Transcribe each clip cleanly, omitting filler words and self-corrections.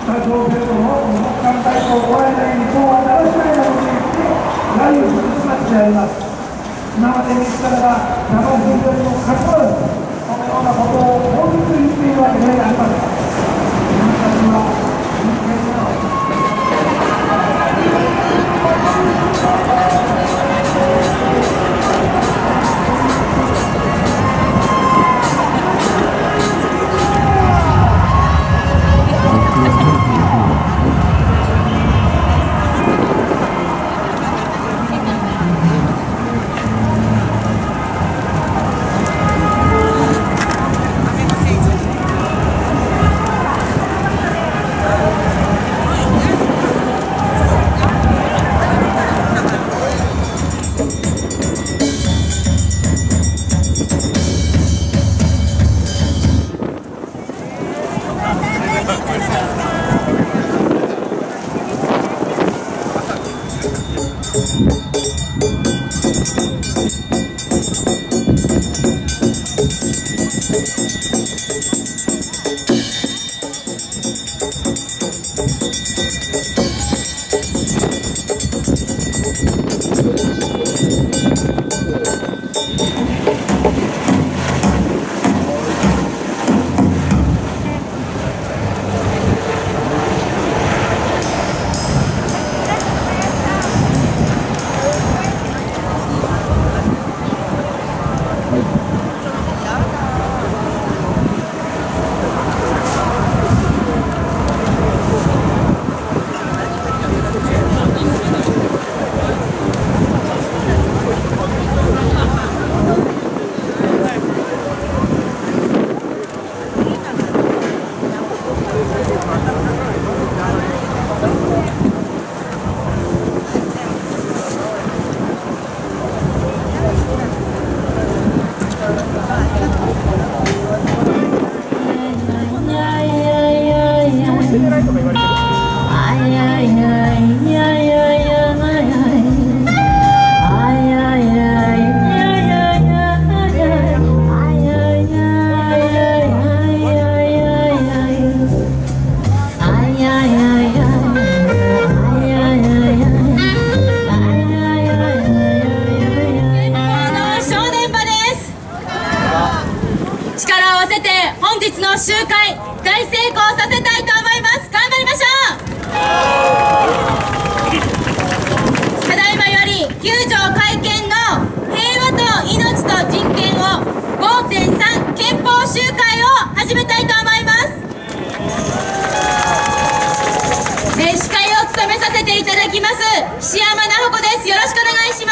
北朝鮮との日韓外交を終えない日本はだらしないなどと言って揶揄する人たちであります。今まで見つからば生風土にもかかわらず、このようなことを法律に言っているわけであります。皆さんは真剣な集会大成功させたいと思います。頑張りましょう。ただいまより9条改憲の平和と命と人権を 5.3 憲法集会を始めたいと思います。司会を務めさせていただきます岸山奈穂子です。よろしくお願いします。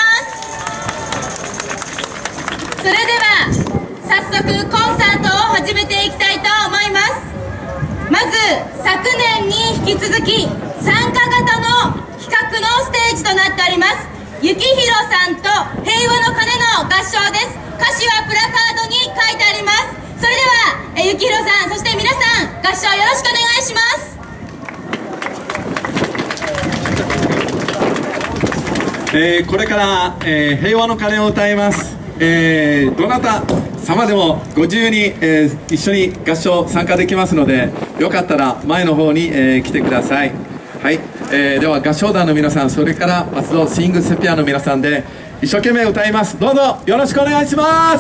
それでは早速コンサートを始めていきたいと思います。まず昨年に引き続き参加型の企画のステージとなっております幸宏さんと平和の鐘の合唱です。歌詞はプラカードに書いてあります。それでは幸宏さん、そして皆さん合唱よろしくお願いします。 これから、平和の鐘を歌います。どなた様でもご自由に、一緒に合唱参加できますので、よかったら前の方に、来てください。はい、では合唱団の皆さん、それから松戸スイングスペアの皆さんで一生懸命歌います。どうぞよろしくお願いします。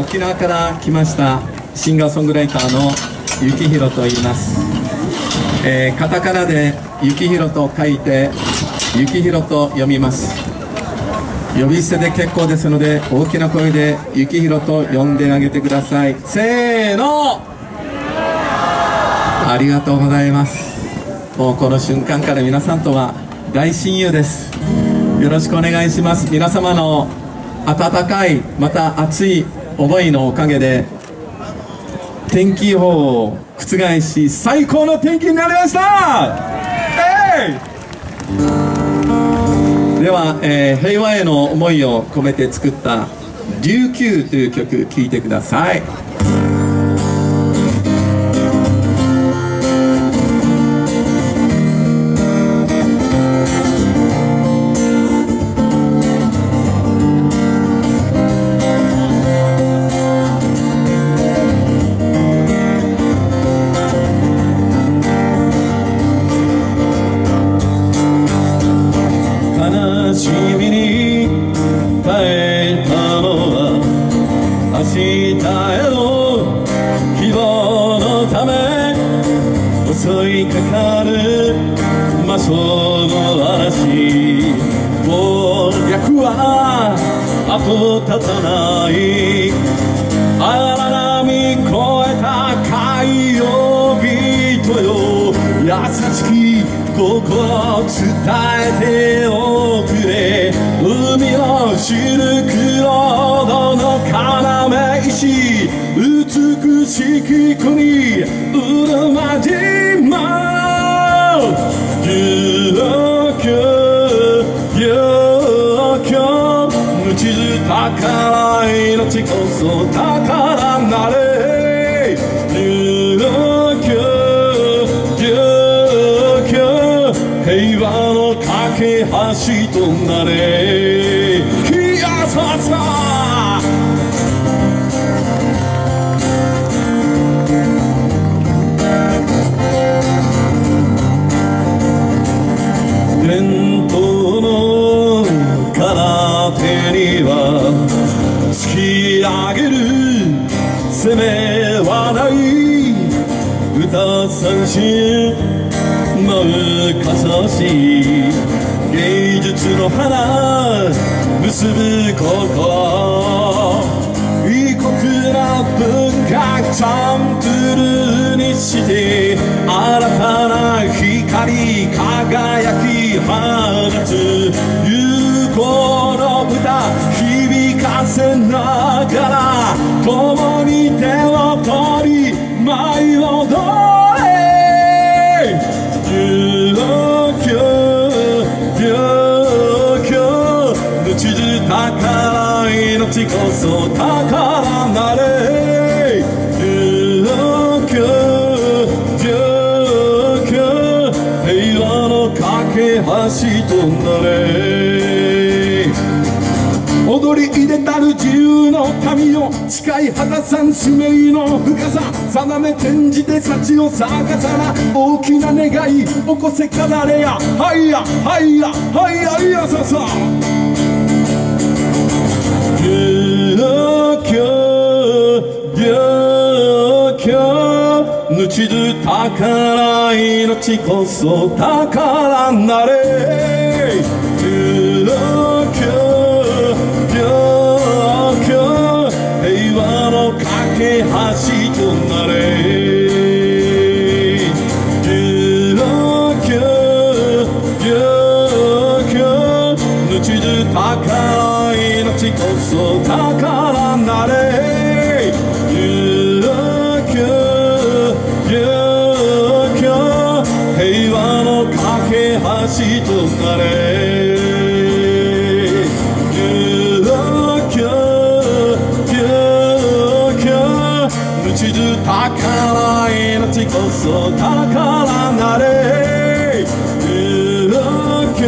沖縄から来ましたシンガーソングライターの幸宏と言います。カタカナで幸宏と書いて幸宏と読みます。呼び捨てで結構ですので、大きな声で幸宏と呼んであげてください。せーの、ありがとうございます。もうこの瞬間から皆さんとは大親友です。よろしくお願いします。皆様の温かい、また熱い思いのおかげで天気予報を覆し、最高の天気になりました。では、平和への思いを込めて作った「琉球」という曲聴いてください。襲いかかる魔性の嵐、暴力は後絶たない。荒波越えた海洋人よ、優しき心伝えておくれ。海を知る黒土の要石、美しき国うるま島、琉球琉球、無地図宝命こそ宝なれ。琉球琉球、平和の架け橋となれ。いやささ伝統の空手には突き上げる攻めはない。歌三振舞う傘し、芸術の花結ぶ心、異国な文化チャンプルーにして、新たな光輝き放つ友好の歌響かせながら、共に手を取り舞い踊れ。琉球琉球、無地図宝命こそ宝なれ。琉球琉球、平和の架け橋となれ。踊り入れたる自由の神よ、誓い果たさん使命の深さ、定め転じて幸を探さな。大きな願い起こせかられや、はいやはいやはいやいやささ。琉球琉球、無地図宝命こそ宝なれ。琉球琉球、平和の架け橋となれ。琉球琉球、無地図宝命こそ宝なれ。琉球琉球、平和の架け橋となれ。無地図宝命こそ宝なれ。琉球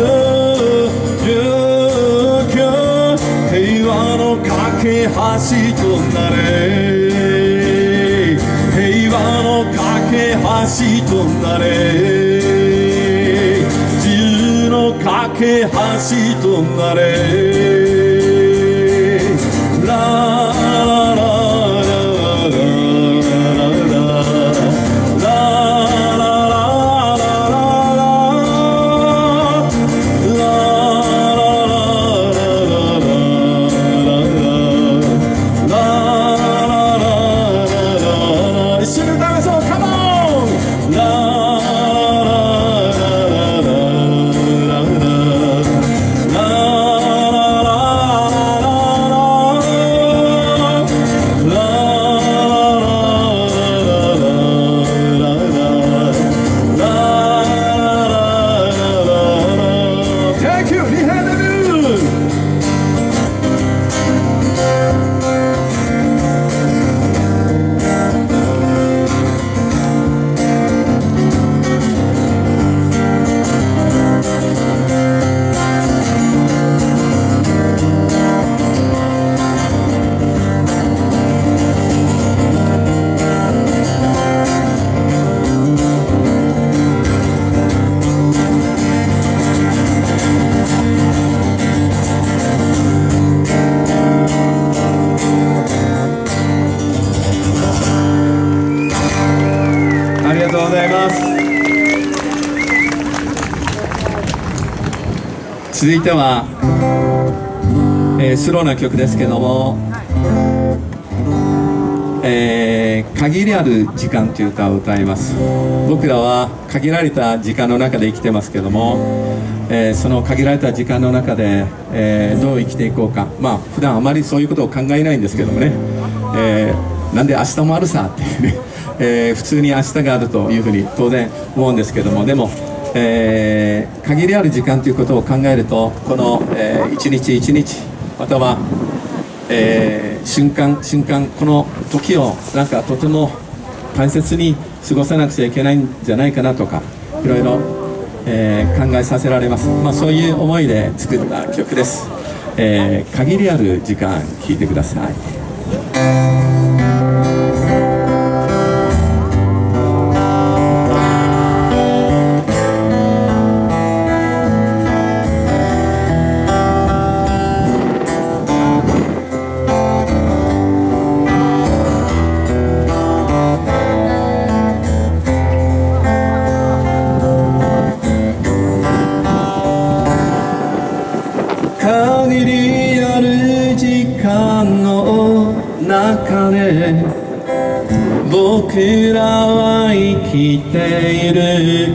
琉球、平和の架け橋となれ。平和の架け橋となれ。自由の架け橋となれ。ラララ続いては、スローな曲ですけども、限りある時間という歌を歌います。僕らは限られた時間の中で生きてますけども、その限られた時間の中で、どう生きていこうか。まあ普段あまりそういうことを考えないんですけどもね、なんで明日もあるさっていうね、普通に明日があるというふうに当然思うんですけども、でも、限りある時間ということを考えると、この、一日一日、または、瞬間瞬間、この時をなんかとても大切に過ごさなくちゃいけないんじゃないかなとか、いろいろ、考えさせられます。まあ、そういう思いで作った曲です。限りある時間、聴いてください。限りある時間の中で僕らは生きている。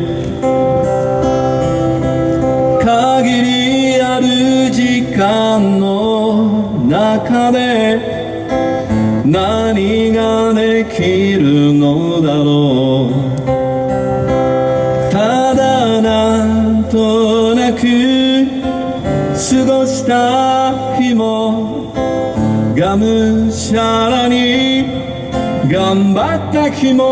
限りある時間の中で何ができるのだろう。ただなんとなく過ごした日もがむしゃらに頑張った日も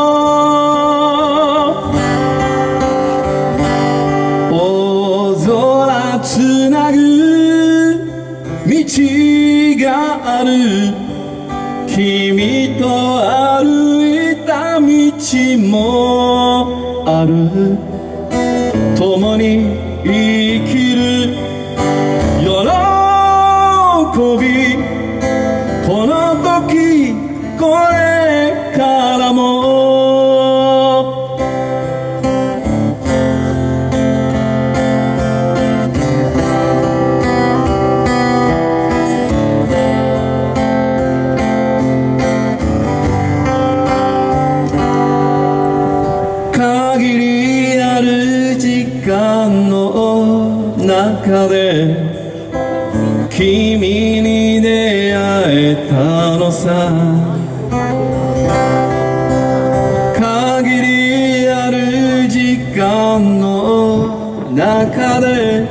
大空つなぐ道がある。君と歩いた道もある。共に生きる喜び、この時これからも限りある時間の中で君に出会えたのさ。限りある時間の中で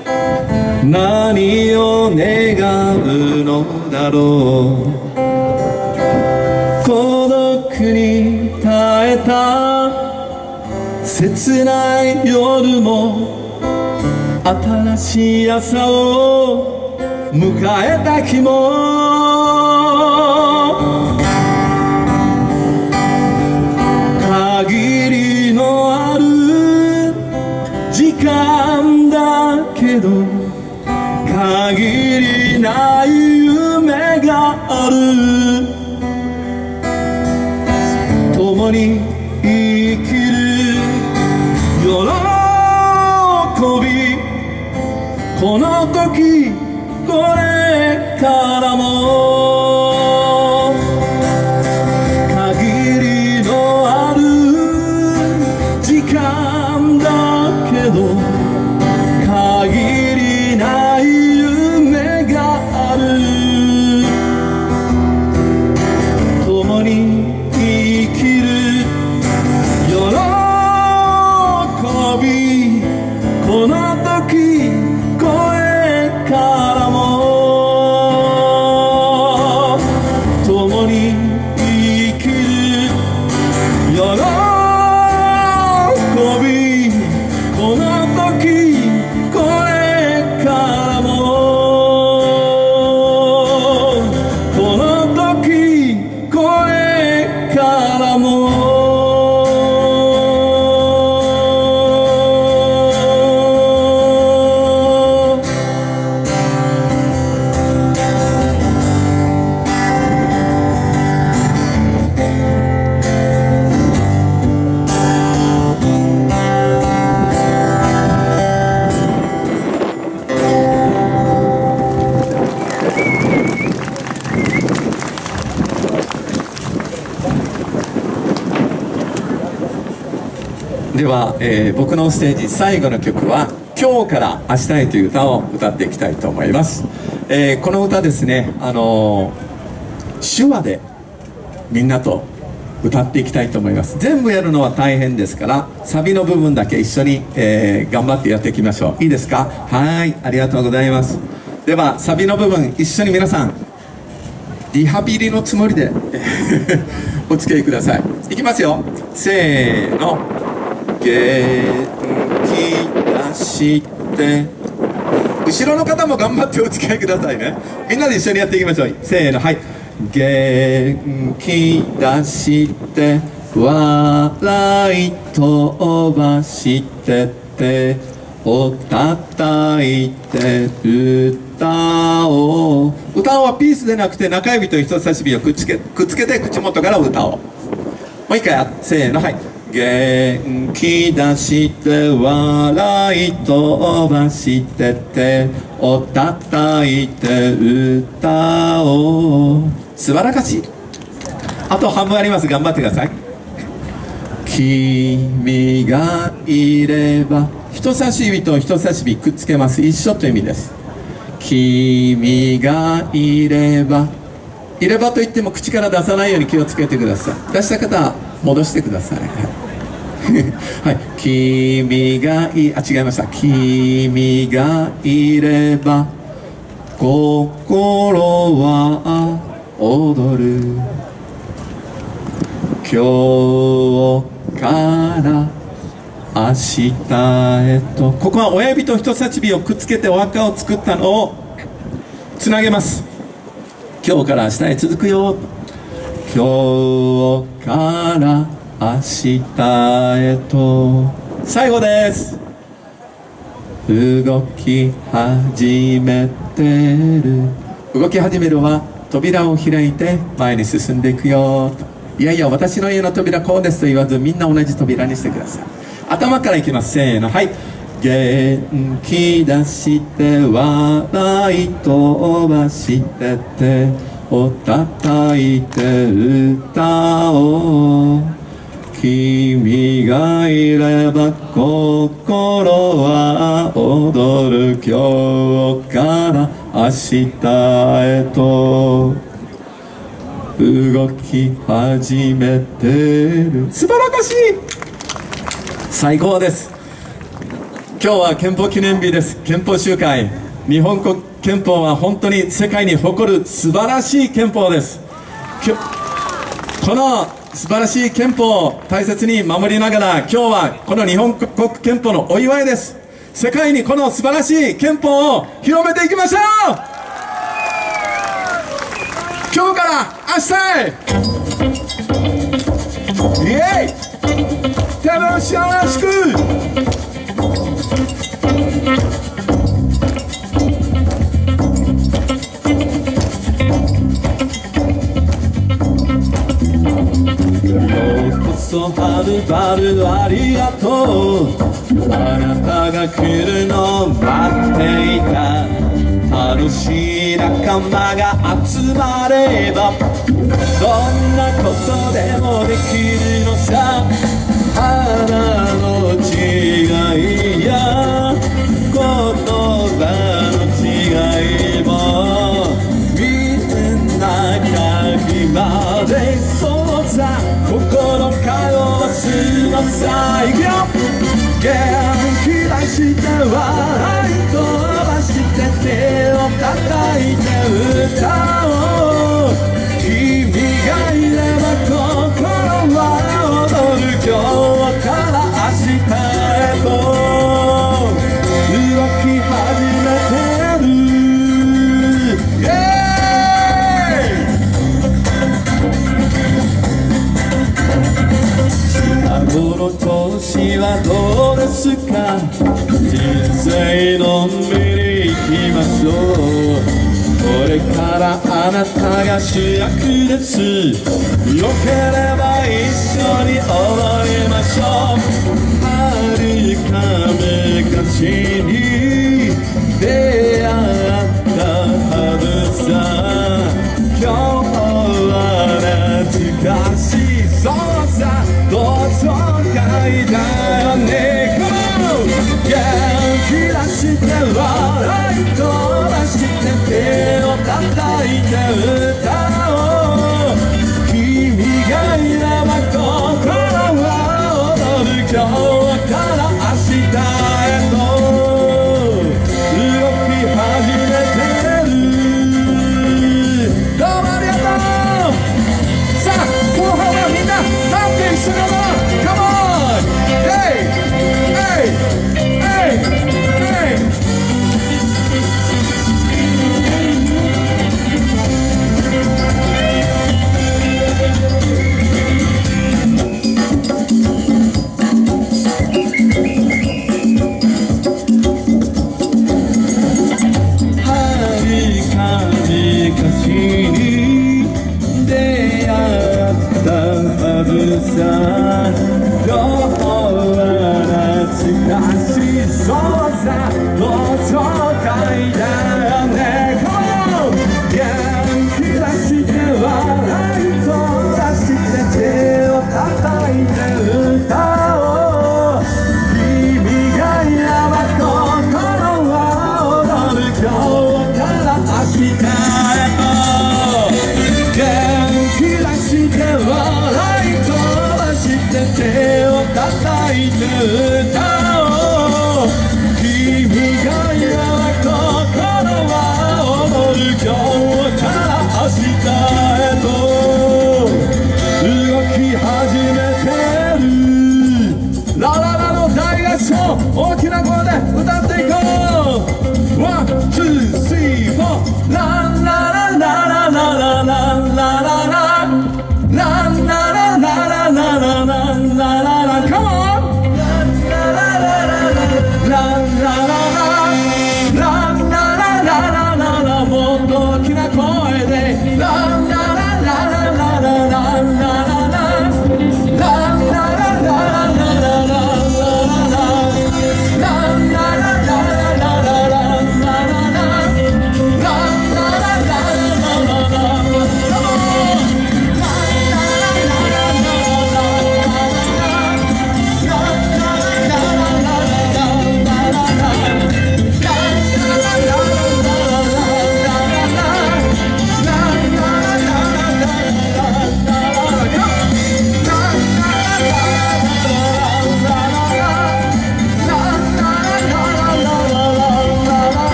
何を願うのだろう。孤独に耐えた切ない夜も新しい朝を迎えた日も限りのある時間だけど限りない夢がある。共に生きる喜び、この時これからも限りのある時間だけど限りない夢がある。共に生きる喜び、この時これからもでは、僕のステージ最後の曲は「今日から明日へ」という歌を歌っていきたいと思います。この歌ですね、手話でみんなと歌っていきたいと思います。全部やるのは大変ですから、サビの部分だけ一緒に、頑張ってやっていきましょう。いいですか？はい、ありがとうございます。ではサビの部分一緒に皆さんリハビリのつもりでお付き合いください。いきますよ、せーの。元気出して後ろの方も頑張ってお付き合いくださいね。みんなで一緒にやっていきましょう。せーの、はい。元気出して笑い飛ばして手を叩いて歌おう。歌おうはピースでなくて中指と人差し指をくっつけて口元から歌おう。もう一回せーの、はい。元気出して笑い飛ばして手を叩いて歌おう。素晴らしい。あと半分あります。頑張ってください。君がいれば、人差し指と人差し指くっつけます。一緒という意味です。君がいれば、いればといっても口から出さないように気をつけてください。出した方は戻してください。はい、君が違いました。君がいれば心は踊る。今日から明日へと。ここは親指と人差し指をくっつけてお墓を作ったのをつなげます。今日から明日へ続くよ。今日から明日へと。最後です。動き始めてる。動き始めるは扉を開いて前に進んでいくよと。いやいや、私の家の扉こうですと言わず、みんな同じ扉にしてください。頭からいきます。せーの、はい。元気出して笑い飛ばして手を叩いて歌おう。君がいれば心は踊る。今日から明日へと動き始めてる。素晴らしい。最高です。今日は憲法記念日です。憲法集会。日本国憲法は本当に世界に誇る素晴らしい憲法です。この素晴らしい憲法を大切に守りながら、今日はこの日本国憲法のお祝いです。世界にこの素晴らしい憲法を広めていきましょう。今日から明日へ、イエイ、楽しく。はるばるありがとう。あなたが来るのを待っていた。楽しい仲間が集まればどんなことでもできるのさ。花の違いや言葉の違いもみんなかきまでそうさ。心からすのさ。いくよ。元気出して笑い飛ばして手を叩いて歌おう。君がいれば心は踊る。今日から明日へと動き始めてる。イエーイ。近頃調子はどうですか。人生のんびり行きましょう。これからあなたが主役です。よければ一緒に踊りましょう。遥か昔に出会ったはずさ。今日は懐かしい。そうさ、同窓会だよ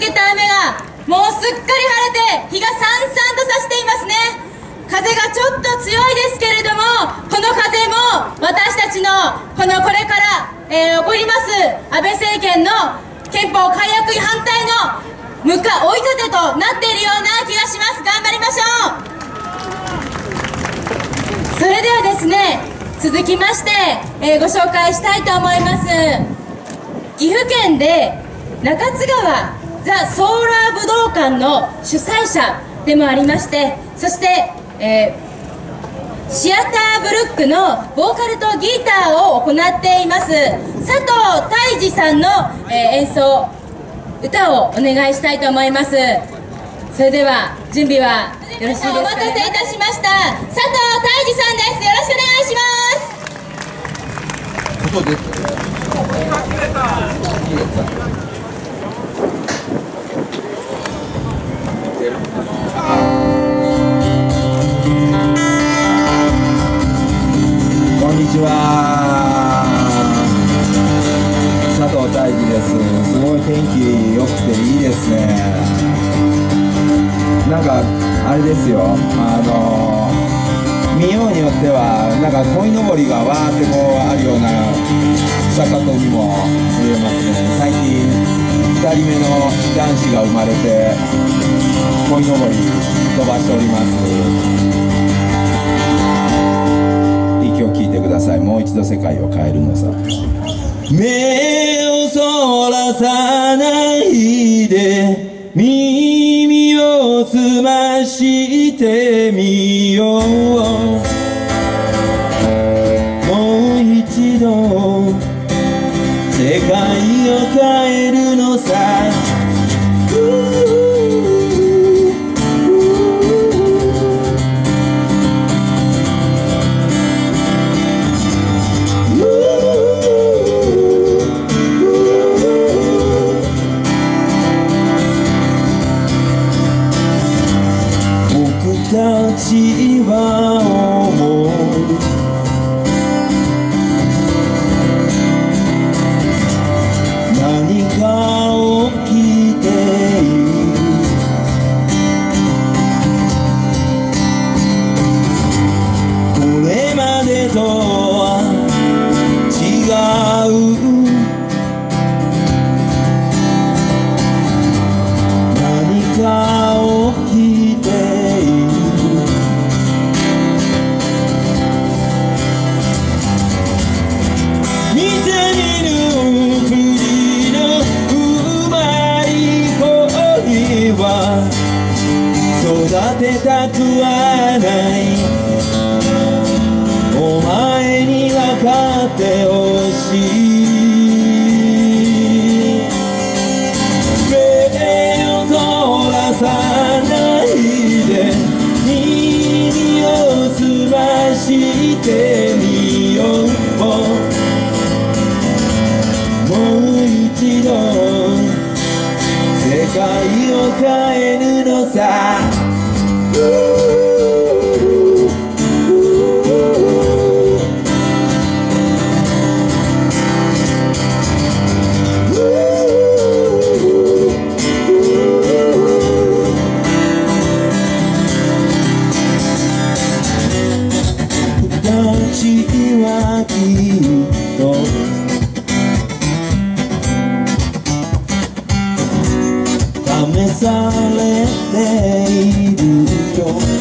けた雨がもうすっかり晴れて日がさんさんと差していますね。風がちょっと強いですけれども、この風も私たちのこれから、起こります安倍政権の憲法改悪反対の追い風となっているような気がします。頑張りましょう。それではですね、続きまして、ご紹介したいと思います。岐阜県で中津川ザ・ソーラー武道館の主催者でもありまして、そして、シアターブルックのボーカルとギターを行っています佐藤泰治さんの、演奏歌をお願いしたいと思います。それでは準備はよろしいですか、ね、お待たせいたしました。佐藤泰治さんです。よろしくお願いします。ここですこんにちは、佐藤泰治です。すごい天気良くていいですね。なんかあれですよ、見ようによってはなんか鯉のぼりがわーってこうあるような錯覚にも見えますね。最近2人目の男子が生まれて鯉のぼり飛ばしております。聴いてください。もう一度世界を変えるのさ。目をそらさないで耳を澄ましてみよう。もう一度世界を変えるのさ。僕たちは思う。何か起きている。これまでとは違う。何か起きている。見てみるふりのうまい恋は育てたくはない。お前に分かってほしい。目をそらさないで耳を澄ましてみよう。もう一度世界を変えるのさ。僕たちはきっと試されているよ。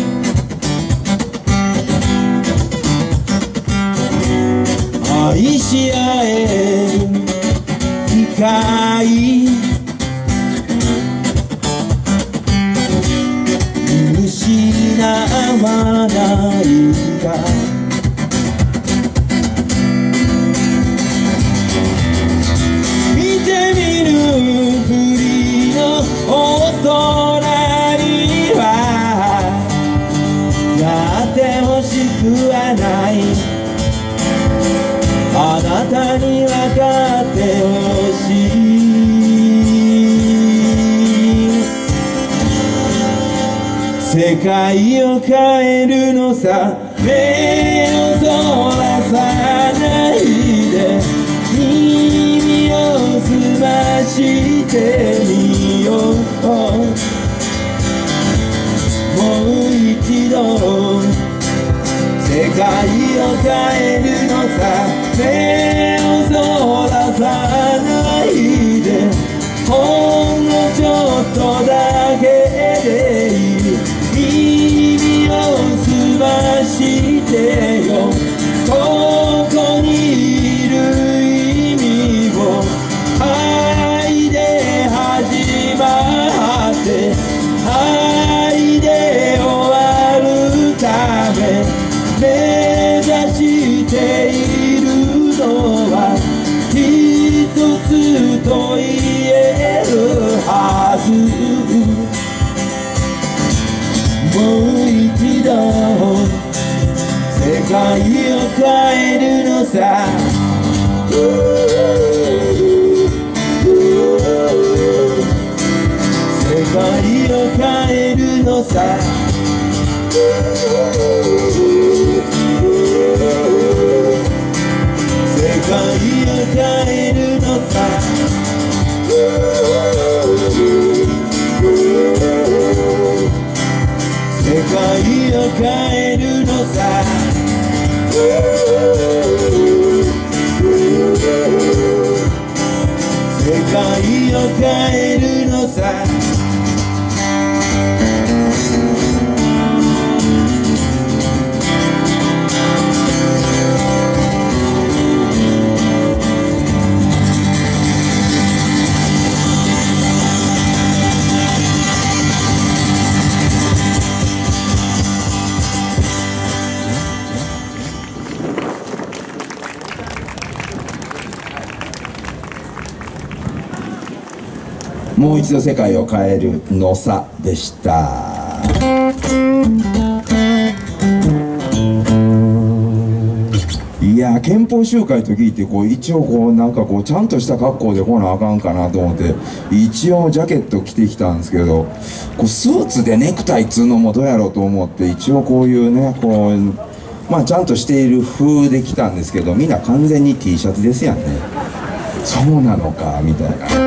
愛し合える機会見失わないか。見てみるふりの大人にはなってほしくはない。あなたに分かってほしい。世界を変えるのさ。目をそらさないで耳を澄ましてみよう。 帰るのさ。目をそらさないで、ほんのちょっとだけでいい。耳をすましてよ、ここにいる意味を。愛で始まって愛で終わるため、目指しているのは一つと言えるはず。もう一度世界を変えるのさ。世界を変えるのさ。世界を変えるのさ。世界を変えるのさ。世界を変えるのさ。もう一度世界を変えるのさでした。いや憲法集会と聞いて一応なんかちゃんとした格好で来なあかんかなと思って一応ジャケット着てきたんですけど、スーツでネクタイっつうのもどうやろうと思って一応こういうねまあちゃんとしている風で来たんですけど、みんな完全に T シャツですやんね。そうなのかみたいな。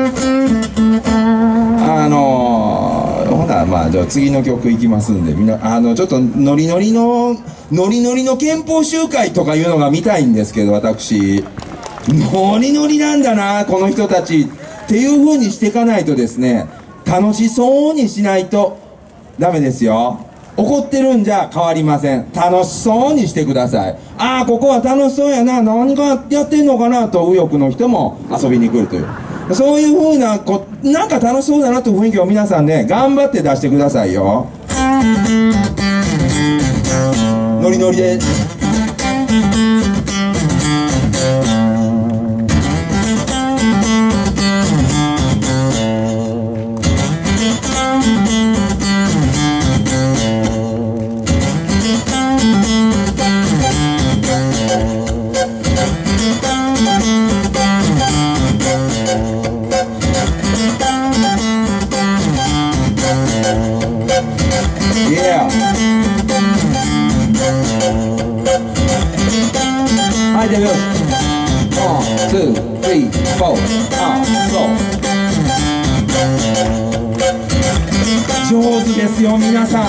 ほなまあじゃあ次の曲いきますんで、みんなちょっとノリノリの憲法集会とかいうのが見たいんですけど、私ノリノリなんだなこの人たちっていう風にしていかないとですね、楽しそうにしないとダメですよ。怒ってるんじゃ変わりません。楽しそうにしてください。ああここは楽しそうやな、何かやってんのかなと右翼の人も遊びに来るという、そういう風ななんか楽しそうだなという雰囲気を皆さんね頑張って出してくださいよ。ノリノリではい、じゃあよし。1、2、3、4。そう。上手ですよ、皆さん。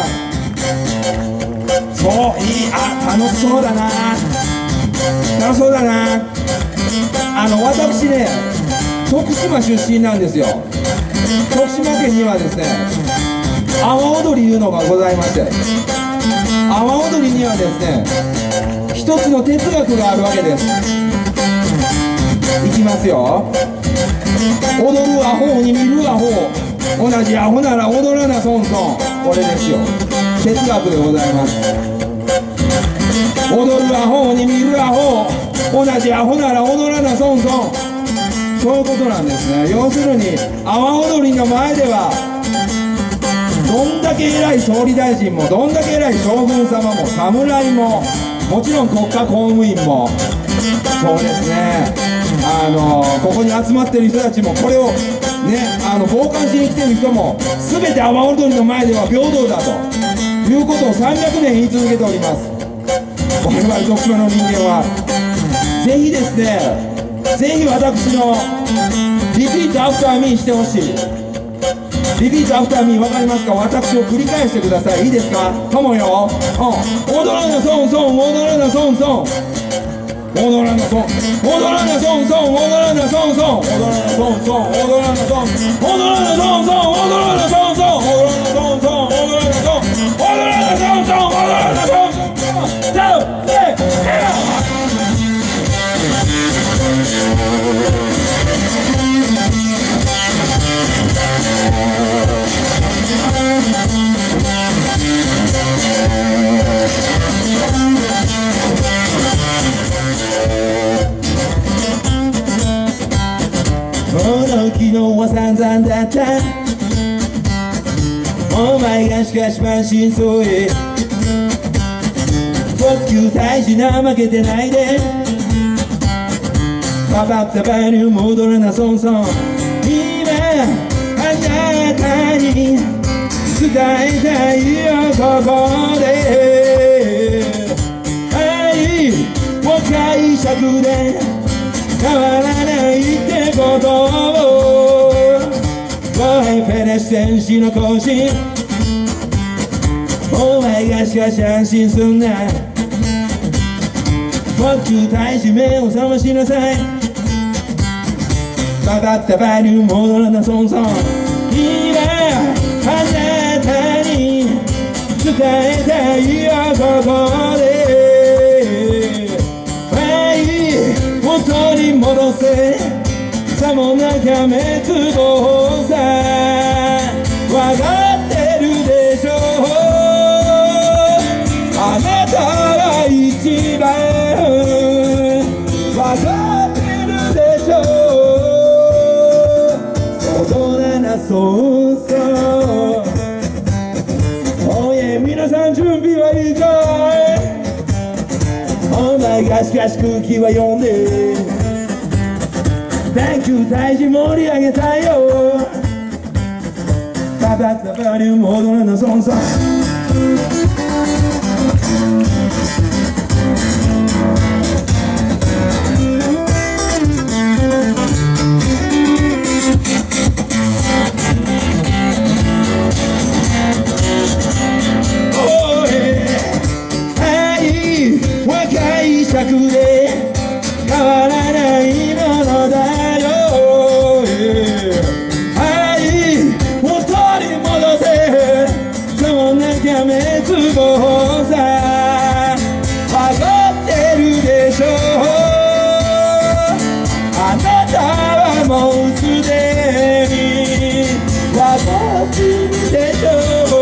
そう、楽しそうだな。楽しそうだな。私ね、徳島出身なんですよ。徳島県にはですね、阿波踊りいうのがございまして、阿波踊りにはですね、一つの哲学があるわけです。いきますよ。踊るアホに見るアホ、同じアホなら踊らな損損。これですよ、哲学でございます。踊るアホに見るアホ、同じアホなら踊らな損損。そういうことなんですね。要するに阿波踊りの前ではどんだけ偉い総理大臣もどんだけ偉い将軍様も侍ももちろん国家公務員もそうですね、ここに集まってる人たちもこれをね傍観しに来てる人も全て阿波踊りの前では平等だということを300年言い続けております。我々徳島の人間はぜひですね、ぜひ私のリピートアフターミーしてほしい。リピートアフターミー分かりますか？私を繰り返してください。いいですか？ともよ。踊らな損損、踊らな損損。 踊らなソン踊らなソンソン踊らなソンソン踊らなソンソン踊らなソン踊らなソンソン踊らなソンソン踊らなソンソン踊らなソン踊らなソンソン踊らなソンソン昨日は散々だったお前がしかし満身創痍特急大事な負けてないでパパッタバニュー戻らなソンソン今あなたに伝えたいよここで愛を解釈で変わらないってことをごめんフェレステンシの更新お前がしかし安心すんな特急大使目を覚ましなさいババッタバニュー戻らなソンソン今あなたに伝えたいよここで元に戻せさもなかめつぼうさわかってるでしょあなたは一番わかってるでしょ踊らなそうそうおいえ皆さん準備はいいかいお前がしかし空気は読んでThank you 大事盛り上げたいよババッタバリュー戻らなソンソン解釈で変わらないものだよ愛を取り戻せそんなかめつぼうさわかってるでしょあなたはもうすでにわかってるでしょ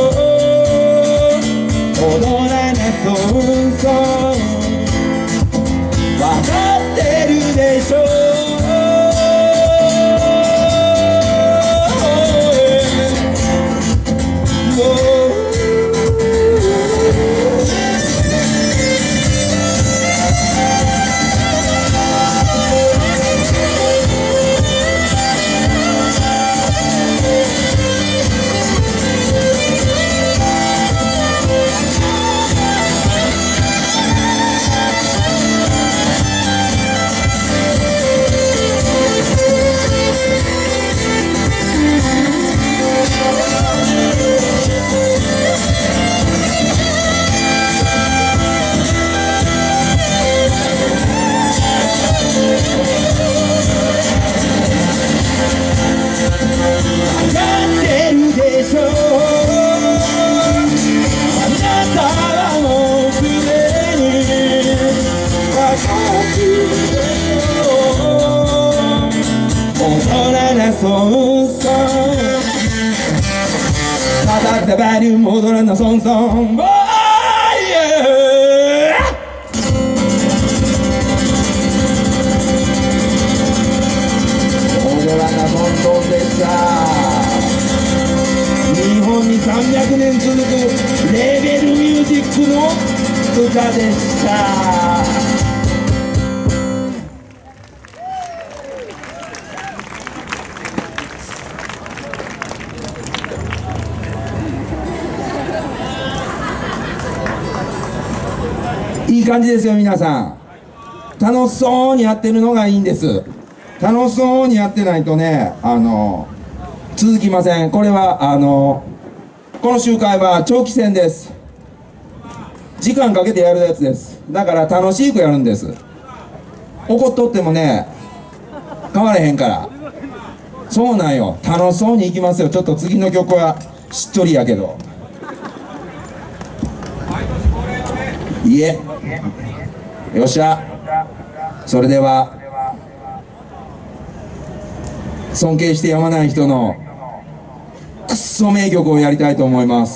踊らなそうそうわかってるでしょババリュー戻らなソンソンボーイ踊らなソンソンでした日本に300年続くレベルミュージックの歌でしたいい感じですよ皆さん楽しそうにやってるのがいいんです楽しそうにやってないとね続きませんこれはこの集会は長期戦です時間かけてやるやつですだから楽しくやるんです怒っとってもね変われへんから。そうなんよ、楽しそうにいきますよ。ちょっと次の曲はしっとりやけど、いえ、よっしゃ。それでは尊敬してやまない人のクッソ名曲をやりたいと思います。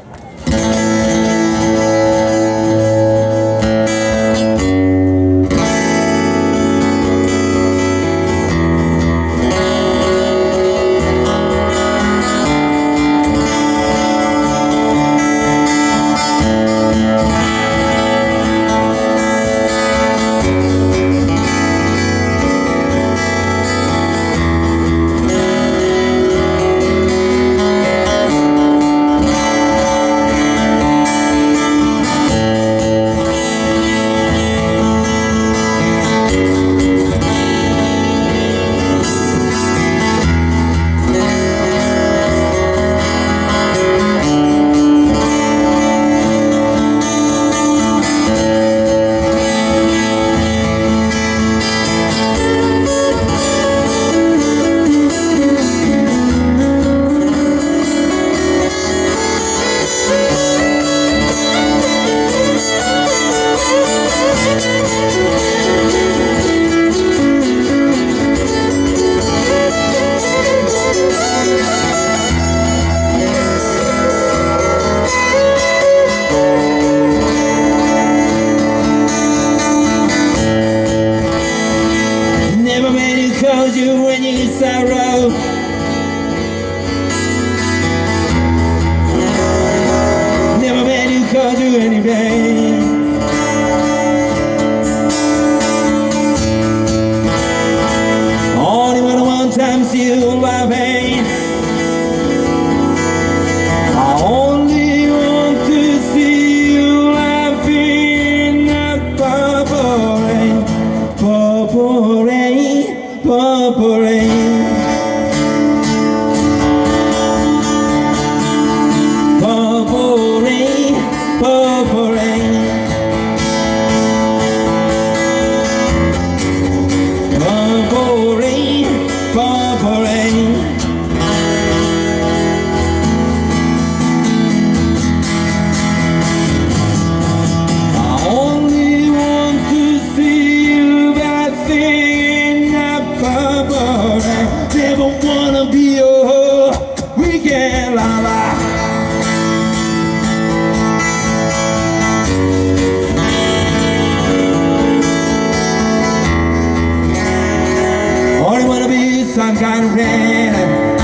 Some kind of rain,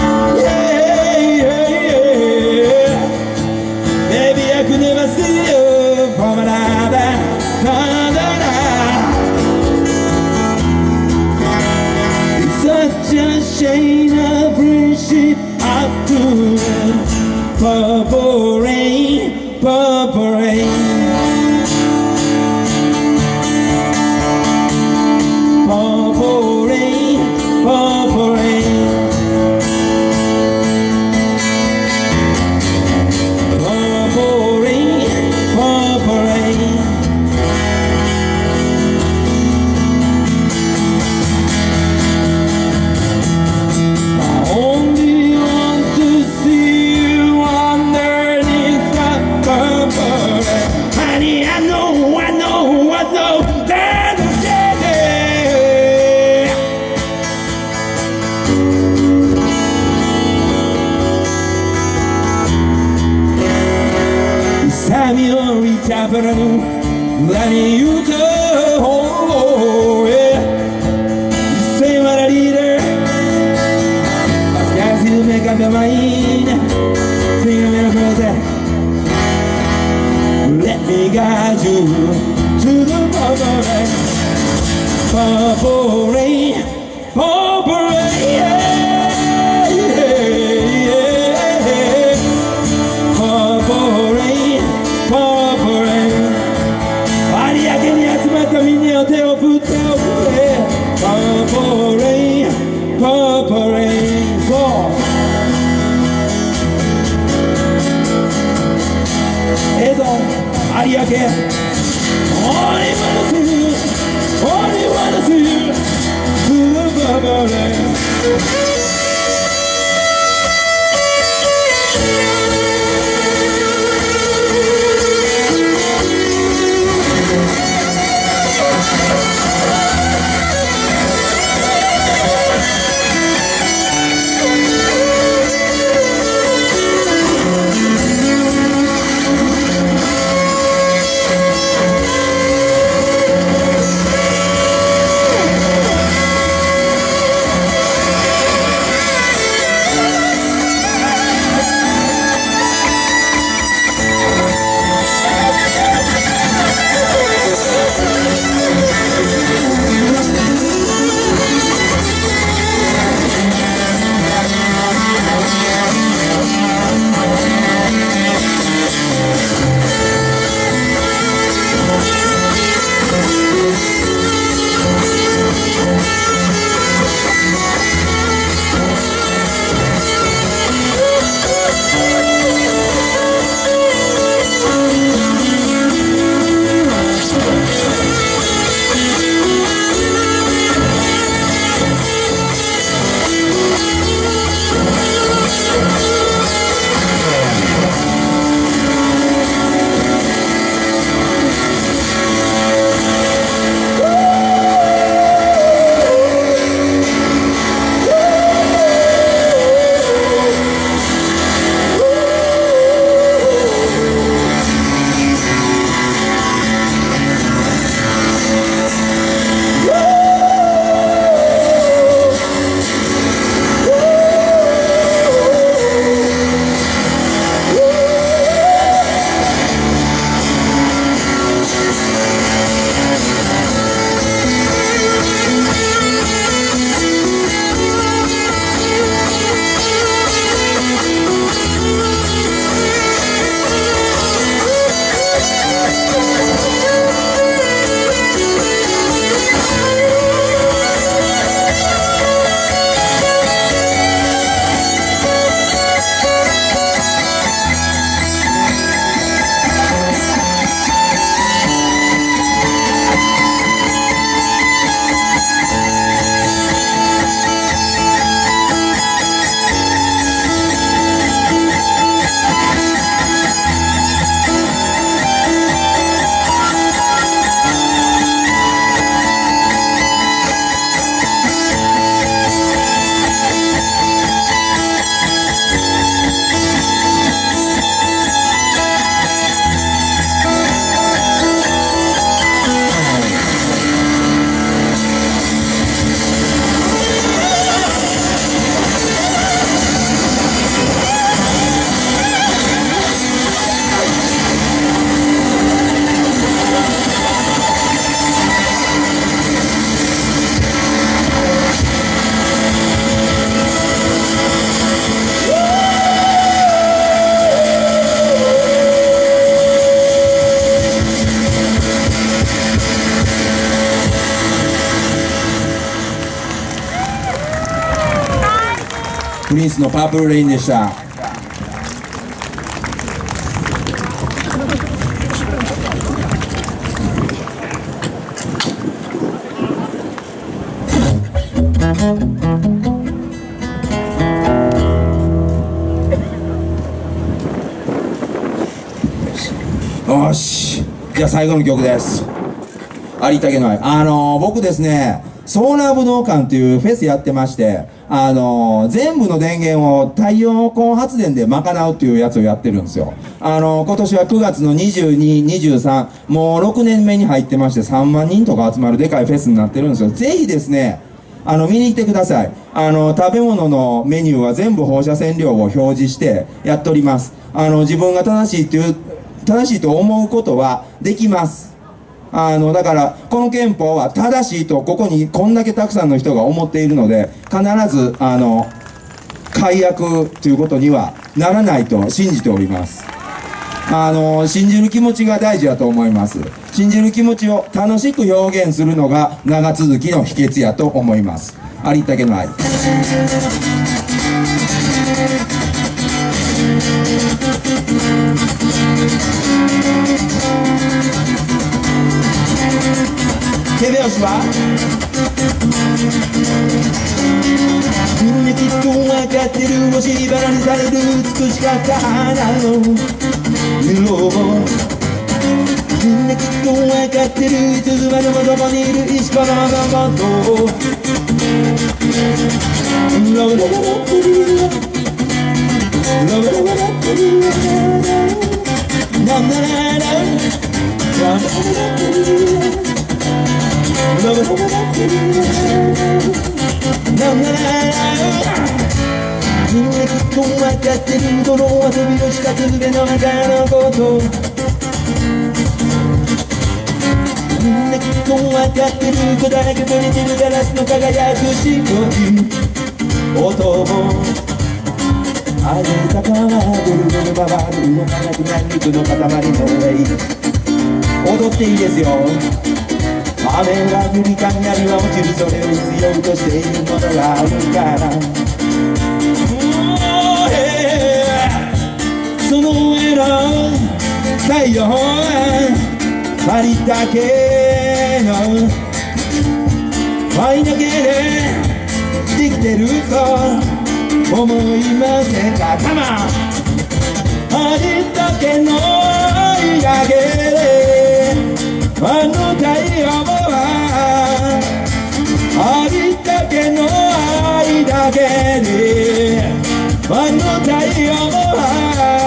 yeah, yeah, yeah. Maybe I could never see you from another. It's such a shame of friendship up to purple rain, purple rain. Purple rain, purple rain. Purple rain, purple rain. I only want to see you underneath the purple rain. Honey, I know that. Samuel Richaparanu, Lani Yuko, yeah. You say what a leader, as you make up your mind, sing a little closer. Let me guide you to the purple rain, purple rain, purple rain, yeah, yeah, yeah. Purple rain, purple rain. 有明に集まったみんなを手を振っておくれ。Purple rain, purple rain. そう。映像有明。Only wanna see you, only wanna see you. プリンスのパープルレインでした。よし、じゃあ最後の曲です。有田家の愛。僕ですね、ソーラー武道館っていうフェスやってまして、全部の電源を太陽光発電で賄うっていうやつをやってるんですよ。今年は9月の22、23、もう6年目に入ってまして、3万人とか集まるでかいフェスになってるんですよ。ぜひですね、見に来てください。食べ物のメニューは全部放射線量を表示してやっております。自分が正しいと思うことはできます。だからこの憲法は正しいとここにこんだけたくさんの人が思っているので、必ず改悪ということにはならないと信じております。信じる気持ちが大事だと思います。信じる気持ちを楽しく表現するのが長続きの秘訣やと思います。有田家の愛。手拍子はみんなきっと分かってる、お尻バラにされる美しかった花の色を、みんなきっと分かってる、いつまでもどこにいる石ころのことを、ラブラブラブラブラなんだららみんなきっと分かってる、この遊びをしたつべの中のこと、みんなきっと分かってる、答えが取れてるガラスの輝く白い音も、あげたからぐるぐる回る動かなくなる肉の塊の上、踊っていいですよ。雨が降り雷は落ちる、それを必要としているものがあるから、その上の太陽は有田家の愛だけでできてると思いませんか。カモン。有田家の愛だけであの太陽は有田家の愛だけであの太陽は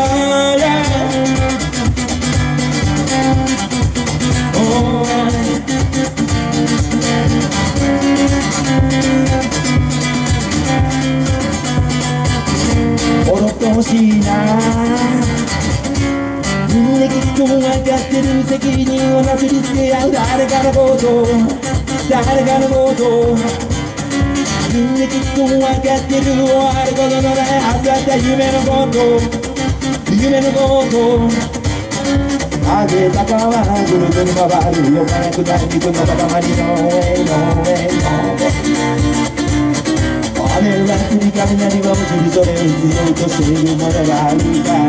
踊ってほしいな。みんなきっと分かってる、責任をなすりつけ合う誰かのこと誰かのこと、みんなきっと分かってる、終わることのないはずだった夢のこと夢のことあげた川ぐるぐる回るよかなくなる肉の塊の上の上の雨は降り雷は落ちる、それを必要としているものがあるから、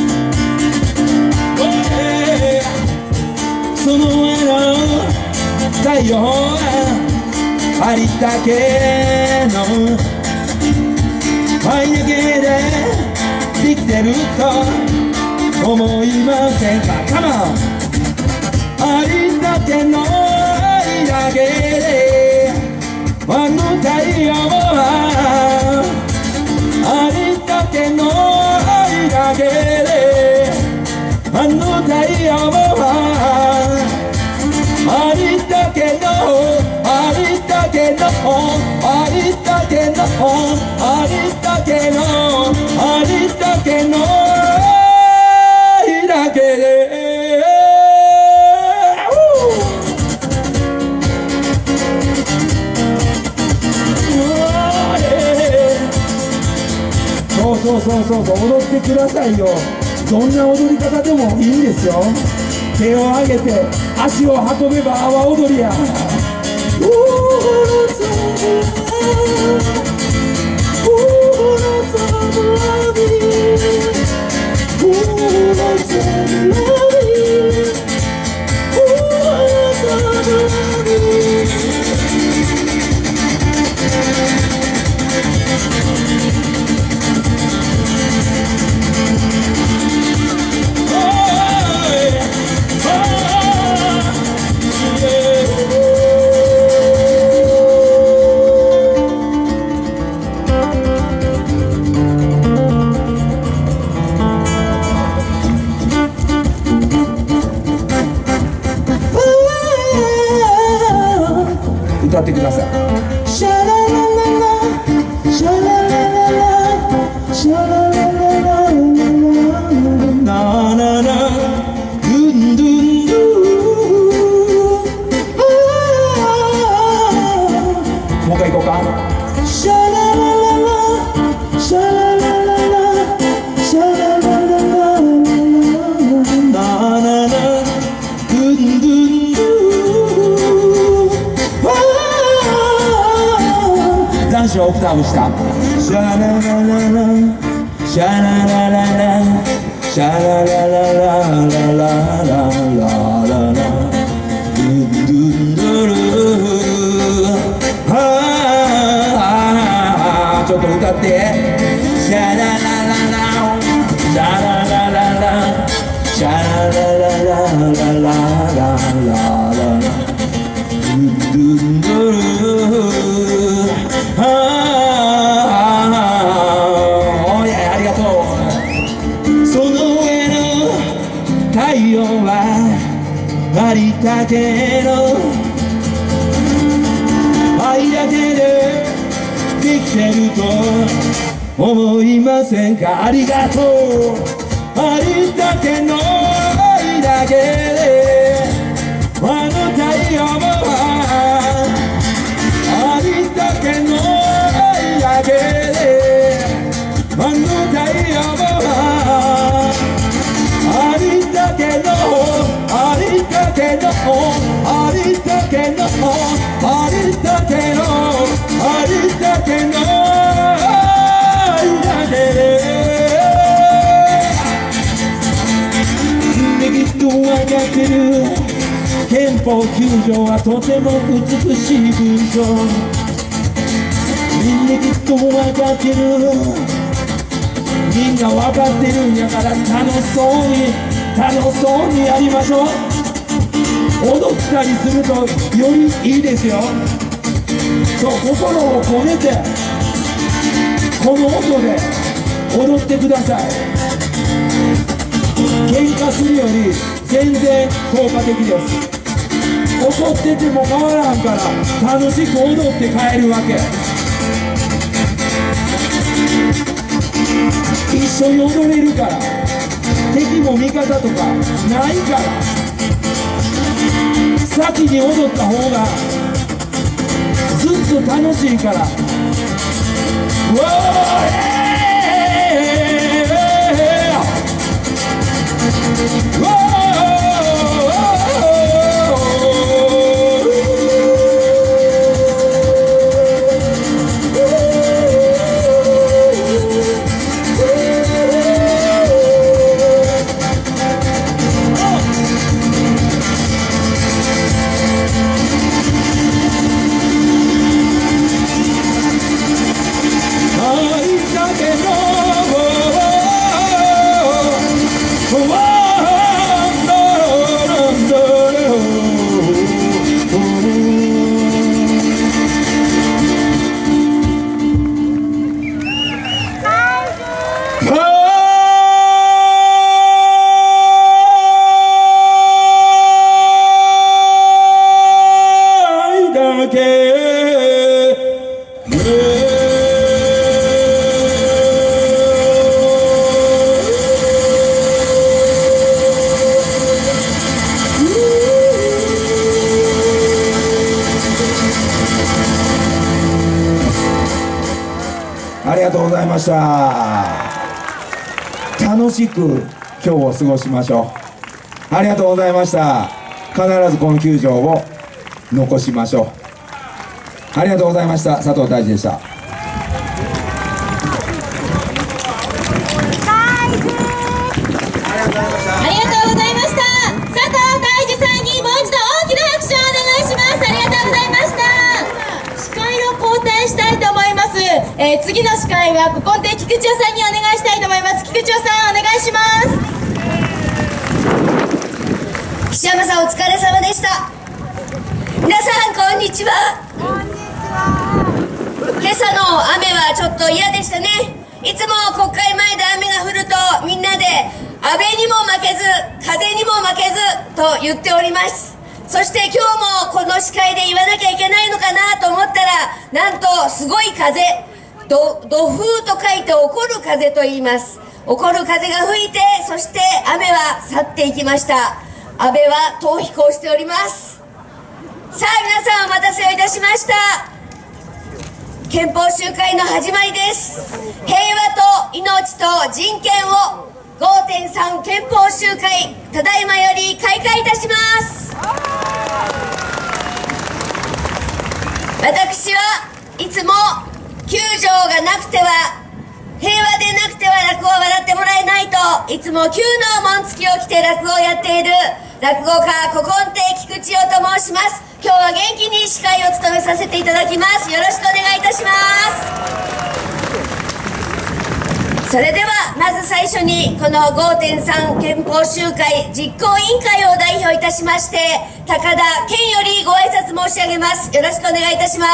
その上の太陽は有田家の愛だけでできてると思いませんか。カモン。有田家の愛だけであの太陽は有田家の愛だけであの太陽は有田家の有田家の有田家の有田家の有田家の愛だけでそう踊ってくださいよ。どんな踊り方でもいいんですよ。手を上げて足を運べば阿波踊りや。 歌ってください。シャララララシャララララシャララララナナナドゥンドゥンドゥもう一回行こうか。シャララララシャララララシャララララナナナドゥンドゥン男子はオクターブした。シャララララシャララララシャラララララララララドゥンドゥンドゥルちょっと歌ってシャララララシャララララシャラララララララドゥンドゥンドゥルありがとう。その上の太陽はありたけの愛だけでできてると思いませんか。ありがとう。ありだけの愛だけであの太陽はありだけの愛だけであの太陽はありだけのありだけのありだけのありだけのありだけの愛だけできっと分かってる。憲法9条はとても美しい文章。みんなきっと分かってる。みんな分かってるんやから楽しそうにやりましょう。踊ったりするとよりいいですよ。そう、心を込めてこの音で踊ってください。喧嘩するより全然効果的です。怒ってても変わらんから楽しく踊って帰るわけ。一緒に踊れるから敵も味方とかないから、先に踊った方がずっと楽しいから。うわありがとうございました。楽しく今日を過ごしましょう。ありがとうございました。必ずこの球場を残しましょう。ありがとうございました。佐藤大地でした。 ありがとうございました。佐藤大地さんにもう一度大きな拍手をお願いします。ありがとうございました。司会を交代したいと思います。次の司会は古今亭菊千代さんにお願いしたいと思います。菊千代さん、お願いします。 岸山さん、お疲れ様でした。皆さん、こんにちは。今朝の雨はちょっと嫌でしたね。いつも国会前で雨が降るとみんなで雨にも負けず風にも負けずと言っております。そして今日もこの司会で言わなきゃいけないのかなすごい風、土風と書いて怒る風と言います。怒る風が吹いて、そして雨は去っていきました。安倍は逃避行しております。さあ皆さんお待たせをいたしました。憲法集会の始まりです。平和と命と人権を 5.3 憲法集会、ただいまより開会いたします。私はいつも9条がなくては、平和でなくては落語を笑ってもらえないといつも9の紋付きを着て落語をやっている落語家古今亭菊千代と申します。今日は元気に司会を務めさせていただきます。よろしくお願いいたします。それではまず最初にこの 5.3 憲法集会実行委員会を代表いたしまして、高田健よりご挨拶申し上げます。よろしくお願いいたします。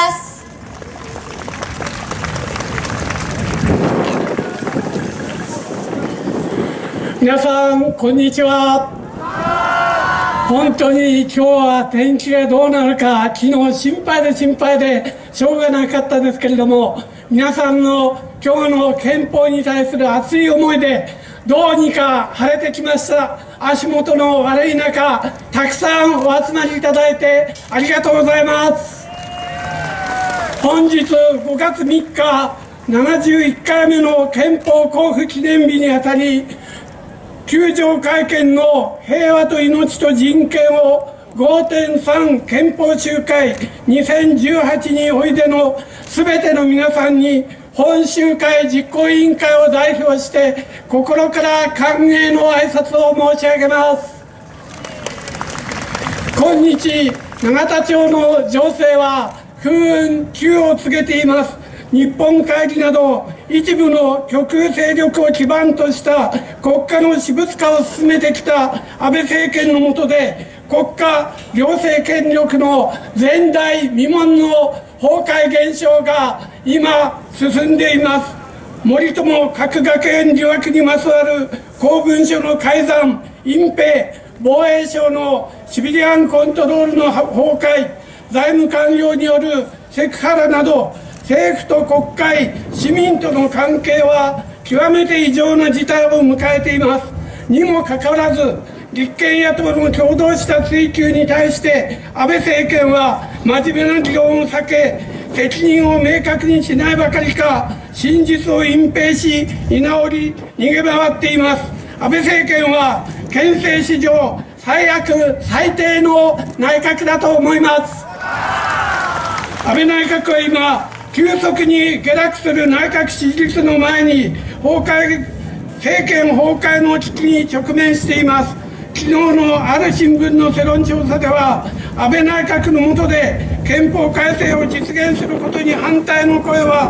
皆さんこんにちは。本当に今日は天気がどうなるか、昨日心配でしょうがなかったですけれども、皆さんの今日の憲法に対する熱い思いでどうにか晴れてきました。足元の悪い中、たくさんお集まりいただいてありがとうございます。本日5月3日71回目の憲法公布記念日にあたり、9条会見の平和と命と人権を 5.3 憲法集会2018においでのすべての皆さんに、本集会実行委員会を代表して心から歓迎の挨拶を申し上げます。今日永田町の情勢は風雲急を告げています。日本会議など一部の極右勢力を基盤とした国家の私物化を進めてきた安倍政権の下で、国家行政権力の前代未聞の崩壊現象が今進んでいます。森友核学園疑惑にまつわる公文書の改ざん、隠蔽、防衛省のシビリアンコントロールの崩壊、財務官僚によるセクハラなど、政府と国会、市民との関係は極めて異常な事態を迎えています。にもかかわらず、立憲野党の共同した追及に対して安倍政権は真面目な議論を避け、責任を明確にしないばかりか、真実を隠蔽し居直り逃げ回っています。安倍政権は憲政史上最悪最低の内閣だと思います。安倍内閣は今急速に下落する内閣支持率の前に政権崩壊の危機に直面しています。昨日のある新聞の世論調査では、安倍内閣の下で憲法改正を実現することに反対の声は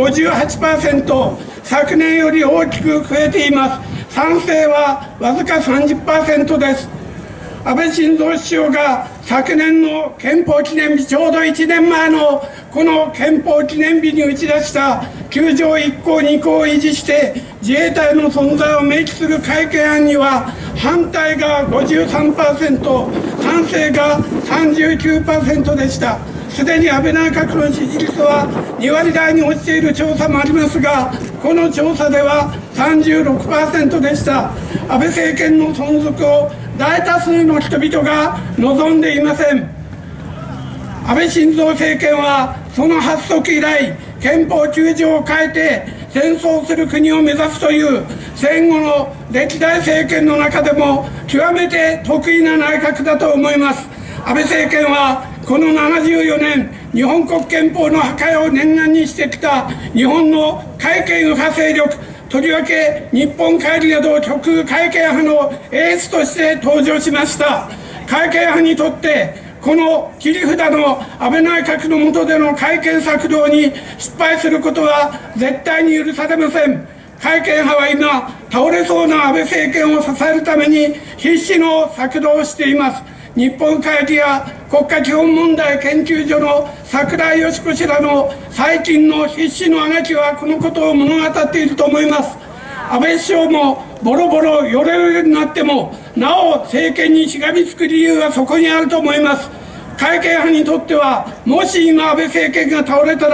58%、昨年より大きく増えています。賛成はわずか 30% です。安倍晋三首相が昨年の憲法記念日、ちょうど1年前のこの憲法記念日に打ち出した9条1項2項を維持して自衛隊の存在を明記する改憲案には、反対が 53%、賛成が 39% でした。すでに安倍内閣の支持率は2割台に落ちている調査もありますが、この調査では 36% でした。安倍政権の存続を大多数の人々が望んでいません。安倍晋三政権はその発足以来、憲法9条を変えて戦争する国を目指すという戦後の歴代政権の中でも極めて得意な内閣だと思います。安倍政権はこの74年、日本国憲法の破壊を念願にしてきた日本の改憲右派勢力、とりわけ日本会議など極右改憲派のエースとして登場しました。改憲派にとってこの切り札の安倍内閣の下での改憲策動に失敗することは絶対に許されません。改憲派は今、倒れそうな安倍政権を支えるために必死の策動をしています。日本会議や国家基本問題研究所の櫻井義子氏らの最近の必死のあがきはこのことを物語っていると思います。安倍首相もボロボロヨレヨレになってもなお政権にしがみつく理由はそこにあると思います。改憲派にとっては、もし今安倍政権が倒れたら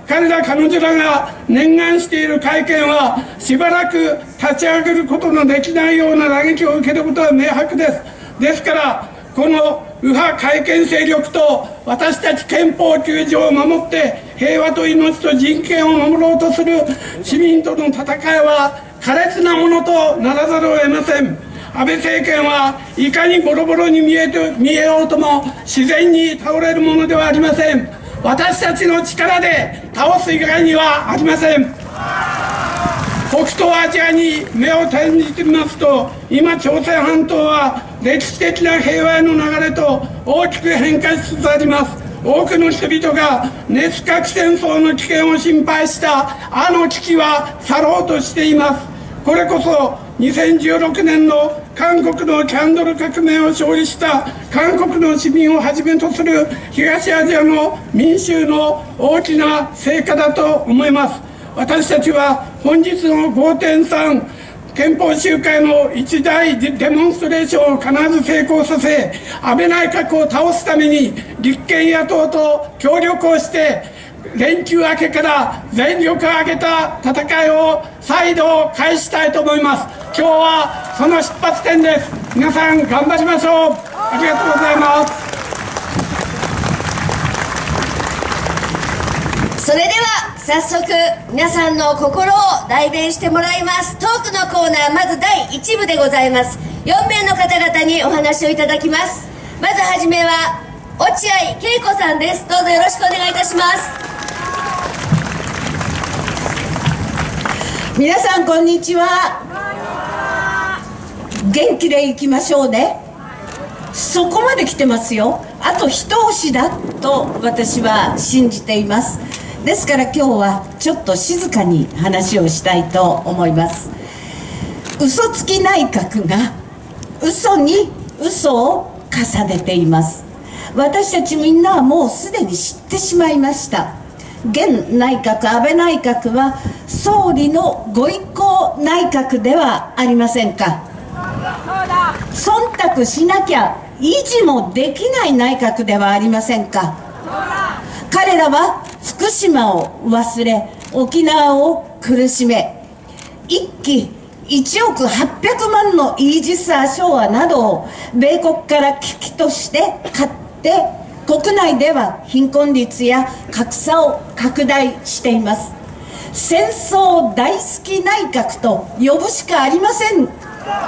彼女らが念願している会見はしばらく立ち上げることのできないような打撃を受けることは明白です。ですからこの右派改憲勢力と私たち憲法9条を守って平和と命と人権を守ろうとする市民との戦いは苛烈なものとならざるを得ません。安倍政権はいかにボロボロに見えようとも自然に倒れるものではありません。私たちの力で倒す以外にはありません。北東アジアに目を転じてみますと、今朝鮮半島は歴史的な平和への流れと大きく変化しつつあります。多くの人々が熱核戦争の危険を心配したあの危機は去ろうとしています。これこそ2016年の韓国のキャンドル革命を勝利した韓国の市民をはじめとする東アジアの民衆の大きな成果だと思います。私たちは本日の 5.3 憲法集会の一大デモンストレーションを必ず成功させ、安倍内閣を倒すために立憲野党と協力をして連休明けから全力を挙げた戦いを再度開始したいと思います。今日はその出発点です。皆さん頑張りましょう。ありがとうございます。 それでは早速皆さんの心を代弁してもらいます。トークのコーナー、まず第1部でございます。4名の方々にお話をいただきます。まずはじめは落合恵子さんです。どうぞよろしくお願いいたします。 皆さんこんにちは。元気でいきましょうね。そこまで来てますよ。あと一押しだと私は信じています。ですから今日はちょっと静かに話をしたいと思います。嘘つき内閣が嘘に嘘を重ねています。私たちみんなはもうすでに知ってしまいました。現内閣、安倍内閣は総理のご意向内閣ではありませんか。忖度しなきゃ維持もできない内閣ではありませんか。彼らは福島を忘れ沖縄を苦しめ、1機1億800万のイージス・アショアなどを米国から危機として買って国内では貧困率や格差を拡大しています。戦争大好き内閣と呼ぶしかありません。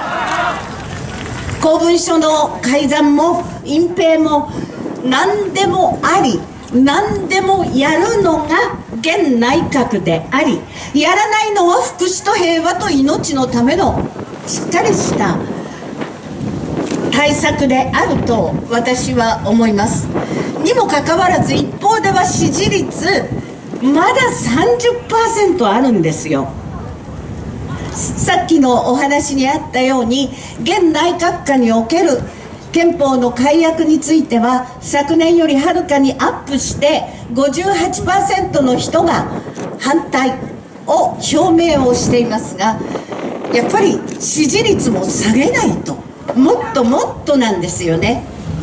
公文書の改ざんも隠蔽も何でもあり何でもやるのが現内閣であり、やらないのは福祉と平和と命のためのしっかりした対策であると私は思います。にもかかわらず一方では支持率まだ 30% あるんですよ。さっきのお話にあったように現内閣下における憲法の改悪については昨年よりはるかにアップして 58% の人が反対を表明をしていますが、やっぱり支持率も下げないともっともっとなんですよね。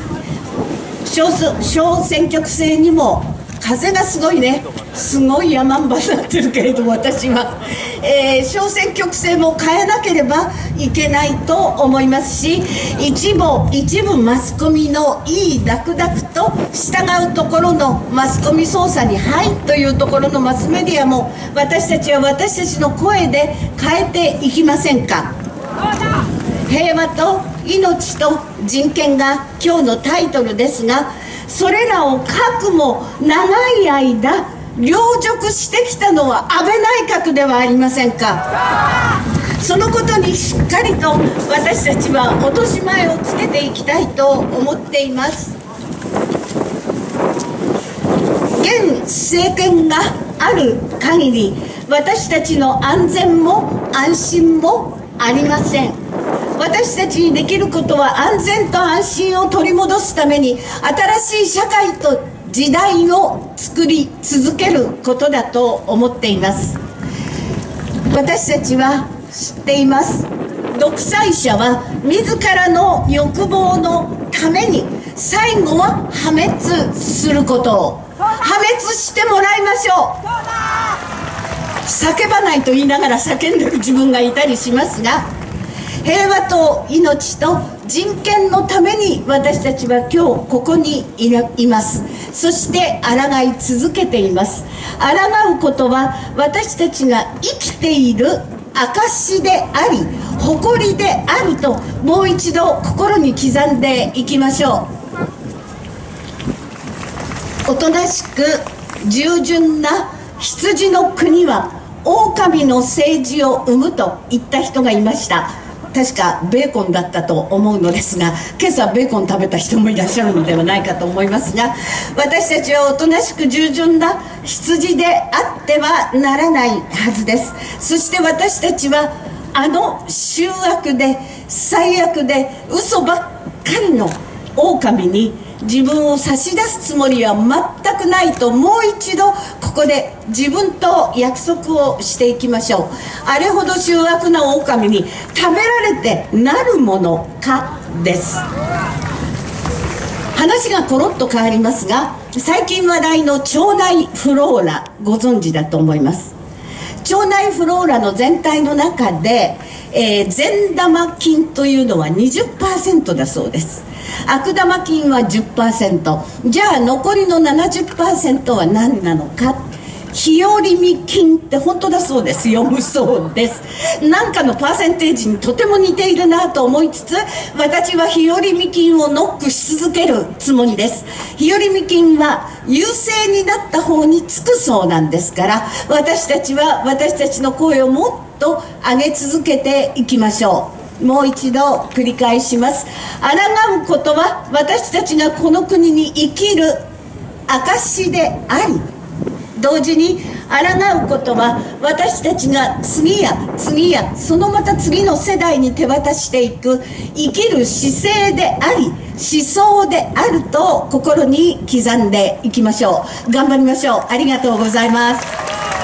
小選挙区制にも風がすごいね、すごい山んばになってるけれど私は、小選挙区制も変えなければいけないと思いますし、一部マスコミのいいダクダクと従うところのマスコミ操作にはいというところのマスメディアも私たちは私たちの声で変えていきませんか。平和と命と人権が今日のタイトルですが、それらを核も長い間凌辱してきたのは安倍内閣ではありませんか。そのことにしっかりと私たちは落とし前をつけていきたいと思っています。現政権がある限り私たちの安全も安心もありません。私たちにできることは安全と安心を取り戻すために新しい社会と時代を作り続けることだと思っています。私たちは知っています。独裁者は自らの欲望のために最後は破滅することを。 破滅してもらいましょう。叫ばないと言いながら叫んでる自分がいたりしますが、平和と命と人権のために私たちは今日ここにいます。そして抗い続けています。抗うことは私たちが生きている証であり誇りであると、もう一度心に刻んでいきましょう。おとなしく従順な羊の国は狼の政治を生むと言った人がいました。確かベーコンだったと思うのですが、今朝ベーコン食べた人もいらっしゃるのではないかと思いますが、私たちはおとなしく従順な羊であってはならないはずです。そして私たちはあの醜悪で最悪で嘘ばっかりの狼に自分を差し出すつもりは全くないと、もう一度ここで自分と約束をしていきましょう。あれほど醜悪な狼に食べられてなるものかです。話がコロッと変わりますが、最近話題の腸内フローラご存知だと思います。腸内フローラの全体の中で、善玉菌というのは 20% だそうです。悪玉菌は 10%。 じゃあ残りの 70% は何なのか。日和見菌って本当だそうです。読むそうです。なんかのパーセンテージにとても似ているなと思いつつ、私は日和見菌をノックし続けるつもりです。日和見菌は優勢になった方につくそうなんですから、私たちは私たちの声をもっと上げ続けていきましょう。もう一度繰り返します。抗うことは私たちがこの国に生きる証であり、同時に抗うことは私たちが次や次やそのまた次の世代に手渡していく生きる姿勢であり思想であると心に刻んでいきましょう。頑張りましょう。ありがとうございます。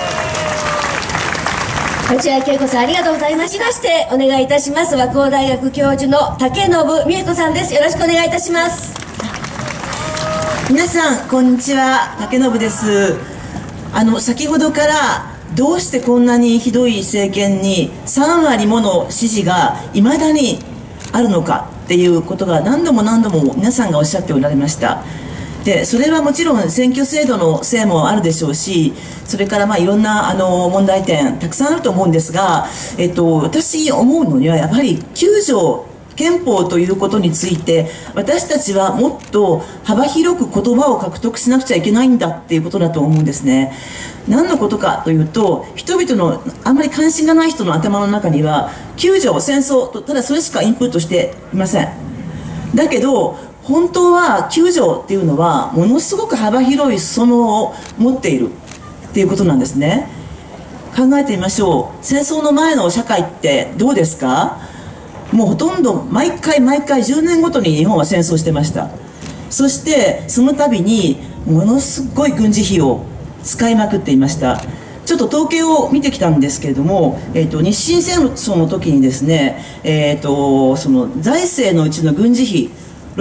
落合恵子さん、ありがとうございました。してお願いいたします。和光大学教授の竹信美恵子さんです。よろしくお願いいたします。 皆さんこんにちは、竹信です。先ほどからどうしてこんなにひどい政権に3割もの支持がいまだにあるのかっていうことが何度も何度も皆さんがおっしゃっておられました。でそれはもちろん選挙制度のせいもあるでしょうし、それからいろんな問題点たくさんあると思うんですが、私思うのにはやはり9条憲法ということについて私たちはもっと幅広く言葉を獲得しなくちゃいけないんだっていうことだと思うんですね。何のことかというと、人々のあんまり関心がない人の頭の中には9条戦争とただそれしかインプットしていません。だけど本当は9条っていうのはものすごく幅広い裾野を持っているっていうことなんですね。考えてみましょう。戦争の前の社会ってどうですか？もうほとんど毎回10年ごとに日本は戦争してました。そしてその度にものすごい軍事費を使いまくっていました。ちょっと統計を見てきたんですけれども、日清戦争の時にですね、その財政のうちの軍事費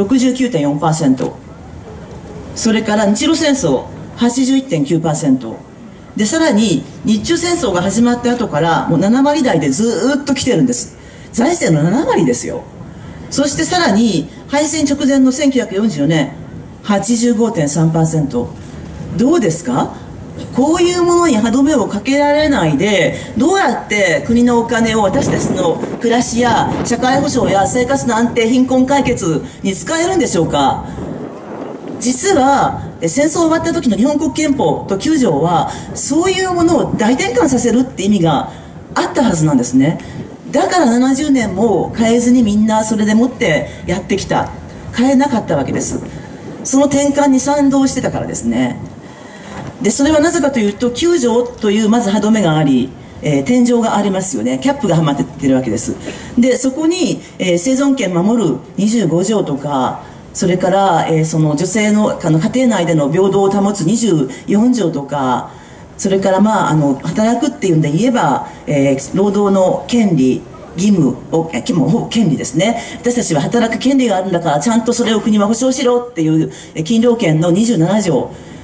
69.4%、 それから日露戦争 81.9% で、さらに日中戦争が始まった後からもう7割台でずっと来てるんです。財政の7割ですよ。そしてさらに敗戦直前の1944年 85.3%。 どうですか？こういうものに歯止めをかけられないでどうやって国のお金を私たちの暮らしや社会保障や生活の安定貧困解決に使えるんでしょうか？実は戦争終わった時の日本国憲法と9条はそういうものを大転換させるって意味があったはずなんですね。だから70年も変えずにみんなそれでもってやってきた。変えなかったわけです。その転換に賛同してたからですね。でそれはなぜかというと9条というまず歯止めがあり、天井がありますよね。キャップがはまってるわけです。でそこに、生存権守る25条とか、それから、その女性の家庭内での平等を保つ24条とか、それから働くっていうんで言えば、労働の権利義務を権利ですね。私たちは働く権利があるんだからちゃんとそれを国は保障しろっていう勤労権の27条、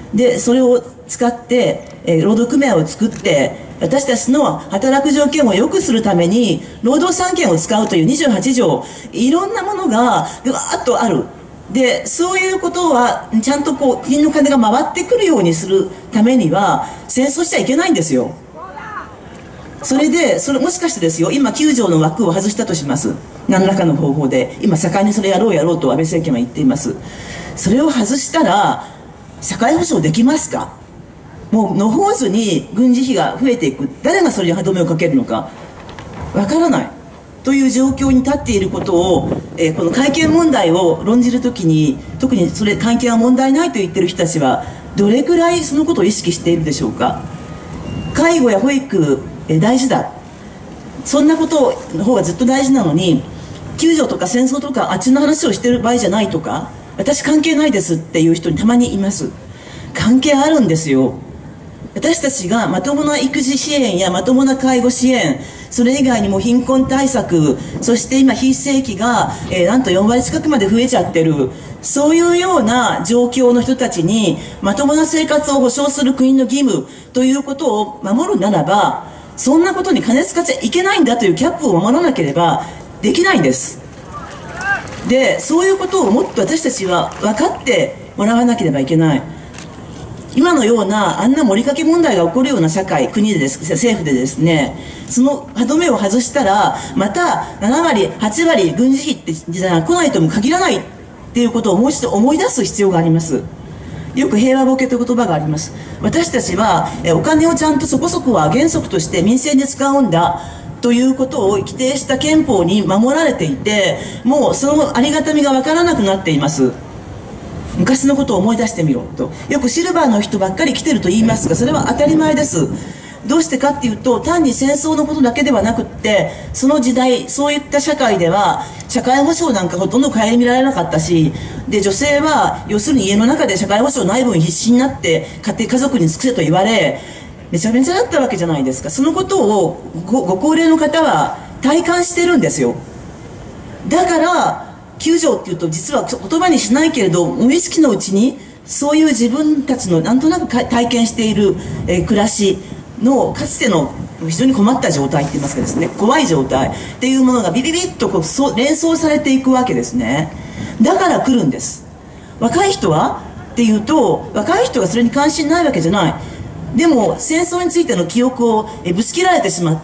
でそれを使って、労働組合を作って私たちの働く条件を良くするために労働三権を使うという28条、いろんなものがぐわーっとある。でそういうことはちゃんとこう国の金が回ってくるようにするためには戦争しちゃいけないんですよ。それもしかしてですよ、今9条の枠を外したとします。何らかの方法で今盛んにそれやろうと安倍政権は言っています。それを外したら社会保障できますか？もう野放図に軍事費が増えていく。誰がそれに歯止めをかけるのかわからないという状況に立っていることを、この改憲問題を論じるときに、特にそれ改憲は問題ないと言っている人たちはどれくらいそのことを意識しているでしょうか。介護や保育、大事だ、そんなことの方がずっと大事なのに、救助とか戦争とかあっちの話をしてる場合じゃないとか、私関係ないですっていう人にたまにいます。関係あるんですよ。私たちがまともな育児支援やまともな介護支援、それ以外にも貧困対策、そして今非正規が、なんと4割近くまで増えちゃってる、そういうような状況の人たちにまともな生活を保障する国の義務ということを守るならば、そんなことに金使っちゃいけないんだというキャップを守らなければできないんです。でそういうことをもっと私たちは分かってもらわなければいけない。今のようなあんな盛りかけ問題が起こるような社会、国でです、政府でですね、その歯止めを外したらまた7割8割軍事費って時代が来ないとも限らないっていうことをもう一度思い出す必要があります。よく平和ボケという言葉があります。私たちはお金をちゃんとそこそこは原則として民生で使うんだということを規定した憲法に守られていて、もうそのありがたみが分からなくなっています。昔のことを思い出してみろと、よくシルバーの人ばっかり来てると言いますが、それは当たり前です。どうしてかっていうと、単に戦争のことだけではなくって、その時代そういった社会では社会保障なんかほとんど顧みられなかったし、で女性は要するに家の中で社会保障ない分必死になって家族に尽くせと言われ、めちゃめちゃだったわけじゃないですか。そのことをご高齢の方は体感してるんですよ。だから9条っていうと実は言葉にしないけれど無意識のうちにそういう自分たちのなんとなく体験している、暮らしのかつての非常に困った状態って言いますかですね、怖い状態っていうものがビビビッと連想されていくわけですね。だから来るんです。若い人はっていうと、若い人がそれに関心ないわけじゃない。でも戦争についての記憶をぶつけられてしまって、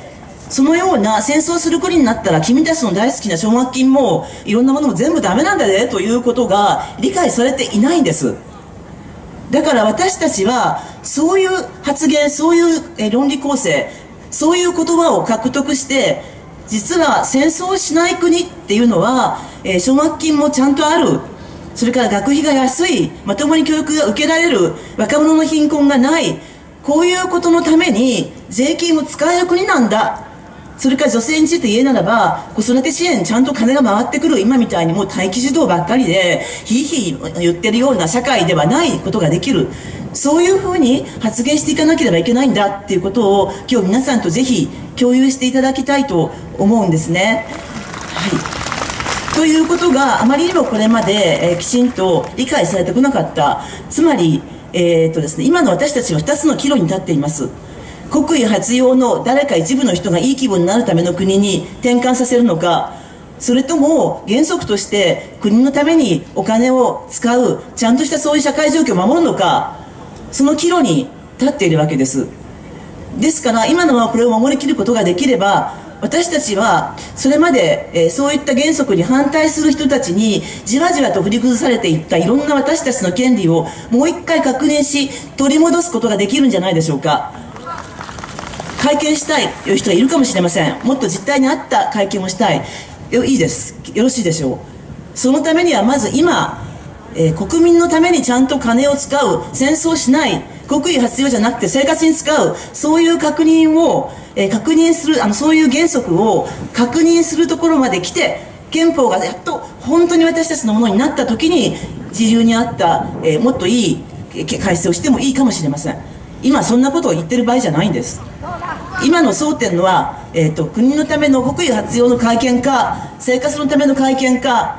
そのような戦争する国になったら君たちの大好きな奨学金もいろんなものも全部ダメなんだねということが理解されていないんです。だから私たちはそういう発言、そういう論理構成、そういう言葉を獲得して、実は戦争をしない国っていうのは奨学金もちゃんとある、それから学費が安い、まともに教育が受けられる、若者の貧困がない、こういうことのために税金を使える国なんだ。それから女性について言えならば、子育て支援ちゃんと金が回ってくる、今みたいにもう待機児童ばっかりでひいひい言ってるような社会ではないことができる。そういうふうに発言していかなければいけないんだっていうことを今日皆さんとぜひ共有していただきたいと思うんですね。はい、ということがあまりにもこれまで、きちんと理解されてこなかった。つまり、ですね、今の私たちは2つの岐路に立っています。国威発揚の誰か一部の人がいい気分になるための国に転換させるのか、それとも原則として国のためにお金を使うちゃんとしたそういう社会状況を守るのか、その岐路に立っているわけです。ですから今のままこれを守りきることができれば、私たちはそれまで、そういった原則に反対する人たちにじわじわと振り崩されていったいろんな私たちの権利をもう一回確認し取り戻すことができるんじゃないでしょうか。会見したいという人がいるかもしれません。もっと実態に合った会見をしたい。いいです。よろしいでしょう。そのためにはまず今、国民のためにちゃんと金を使う、戦争しない、国威発揚じゃなくて生活に使う、そういう確認を、確認する、そういう原則を確認するところまで来て、憲法がやっと本当に私たちのものになった時に時流に合った、もっといい改正をしてもいいかもしれません。今そんなことを言ってる場合じゃないんです。今の争点は、国のための国威発揚の改憲か、生活のための改憲か、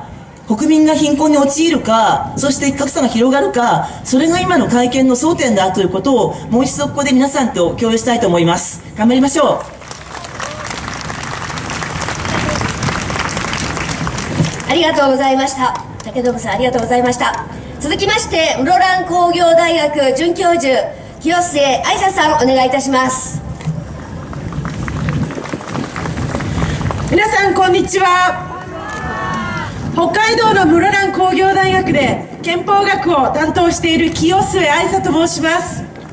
国民が貧困に陥るか、そして格差が広がるか、それが今の会見の争点だということをもう一度ここで皆さんと共有したいと思います。頑張りましょう。 ありがとうございました。竹信さん、ありがとうございました。続きまして室蘭工業大学准教授清末愛沙さん、お願いいたします。 皆さんこんにちは。北海道の室蘭工業大学で憲法学を担当している清末愛沙と申します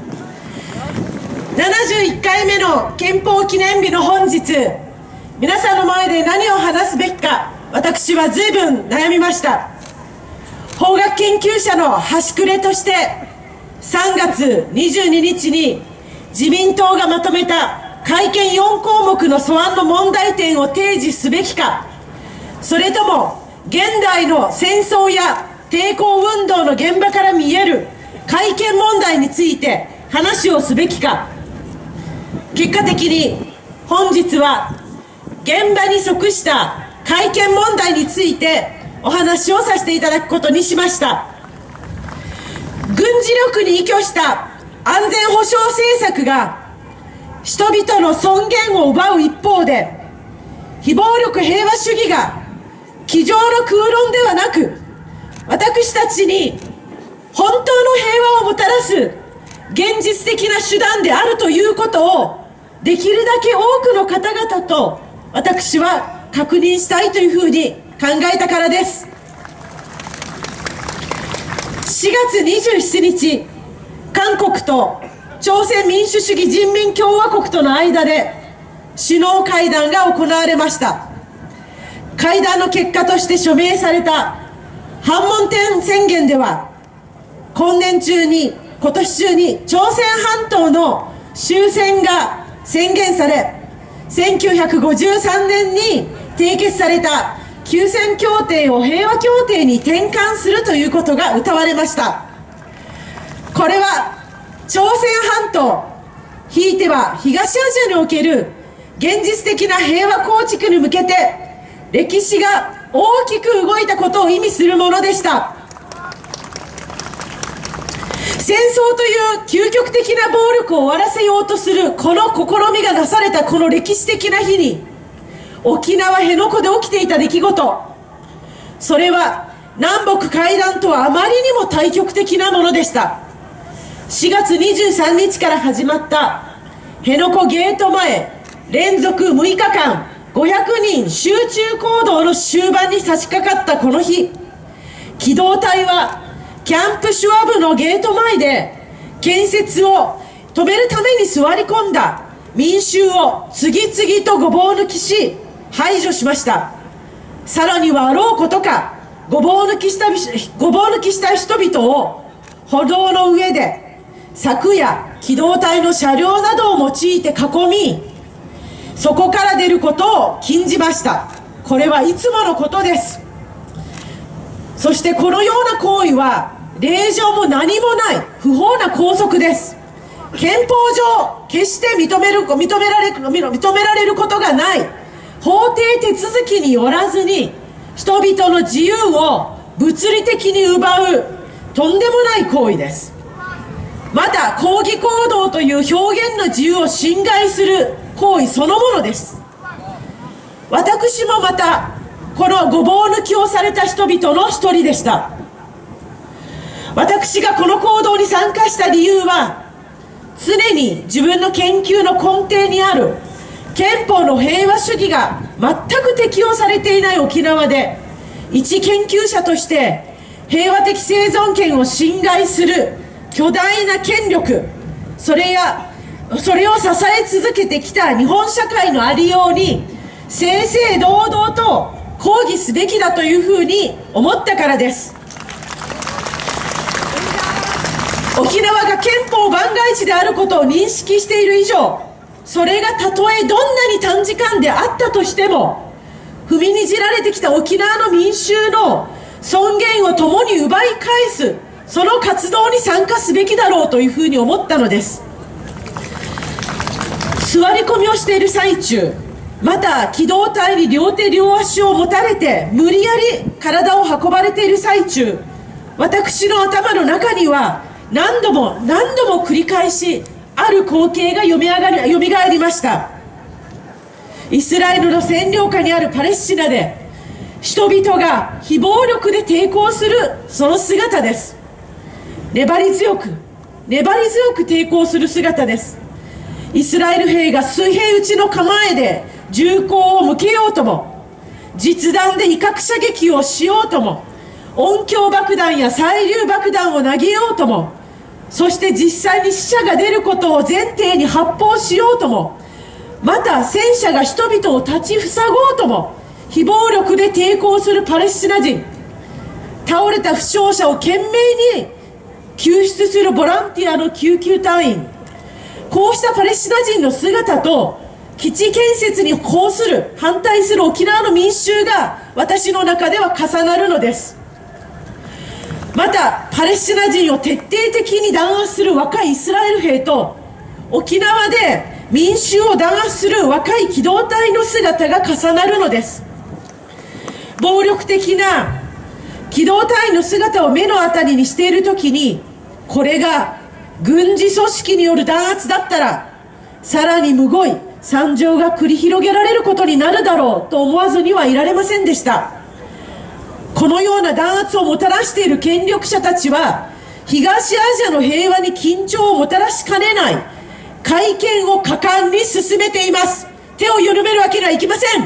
。71回目の憲法記念日の本日、皆さんの前で何を話すべきか、私は随分悩みました。法学研究者の端くれとして3月22日に自民党がまとめた改憲4項目の素案の問題点を提示すべきか、それとも現代の戦争や抵抗運動の現場から見える改憲問題について話をすべきか。結果的に本日は現場に即した改憲問題についてお話をさせていただくことにしました。軍事力に依拠した安全保障政策が人々の尊厳を奪う一方で、非暴力平和主義が机上の空論ではなく、私たちに本当の平和をもたらす現実的な手段であるということをできるだけ多くの方々と私は確認したいというふうに考えたからです。4月27日、韓国と朝鮮民主主義人民共和国との間で首脳会談が行われました。会談の結果として署名された板門店宣言では、今年中に、今年中に朝鮮半島の終戦が宣言され、1953年に締結された休戦協定を平和協定に転換するということが謳われました。これは朝鮮半島、ひいては東アジアにおける現実的な平和構築に向けて歴史が大きく動いたことを意味するものでした。戦争という究極的な暴力を終わらせようとするこの試みがなされたこの歴史的な日に、沖縄辺野古で起きていた出来事、それは南北会談とはあまりにも対極的なものでした。4月23日から始まった辺野古ゲート前連続6日間500人集中行動の終盤に差し掛かったこの日、機動隊はキャンプシュワブのゲート前で建設を止めるために座り込んだ民衆を次々とごぼう抜きし排除しました。さらにはあろうことかごぼう抜きした人々を歩道の上で柵や機動隊の車両などを用いて囲み、そこから出ることを禁じました。これはいつものことです。そしてこのような行為は令状も何もない不法な拘束です。憲法上決して認められることがない法定手続きによらずに人々の自由を物理的に奪うとんでもない行為です。また抗議行動という表現の自由を侵害する行為そのものです。私もまたこのごぼう抜きをされた人々の一人でした。私がこの行動に参加した理由は、常に自分の研究の根底にある憲法の平和主義が全く適用されていない沖縄で、一研究者として平和的生存権を侵害する巨大な権力、それを支え続けてきた日本社会のありように正々堂々と抗議すべきだというふうに思ったからです。沖縄が憲法番外地であることを認識している以上、それがたとえどんなに短時間であったとしても、踏みにじられてきた沖縄の民衆の尊厳を共に奪い返す、その活動に参加すべきだろうというふうに思ったのです。座り込みをしている最中、 また機動隊に両手両足を持たれて無理やり体を運ばれている最中、私の頭の中には何度も繰り返しある光景がよみがえりました。イスラエルの占領下にあるパレスチナで人々が非暴力で抵抗するその姿です。粘り強く抵抗する姿です。イスラエル兵が水平打ちの構えで銃口を向けようとも、実弾で威嚇射撃をしようとも、音響爆弾や催涙爆弾を投げようとも、そして実際に死者が出ることを前提に発砲しようとも、また戦車が人々を立ち塞ごうとも、非暴力で抵抗するパレスチナ人、倒れた負傷者を懸命に救出するボランティアの救急隊員、こうしたパレスチナ人の姿と基地建設に反対する沖縄の民衆が私の中では重なるのです。またパレスチナ人を徹底的に弾圧する若いイスラエル兵と沖縄で民衆を弾圧する若い機動隊の姿が重なるのです。暴力的な機動隊の姿を目の当たりにしているときに、これが軍事組織による弾圧だったらさらにむごい惨状が繰り広げられることになるだろうと思わずにはいられませんでした。このような弾圧をもたらしている権力者たちは東アジアの平和に緊張をもたらしかねない改憲を果敢に進めています。手を緩めるわけにはいきません。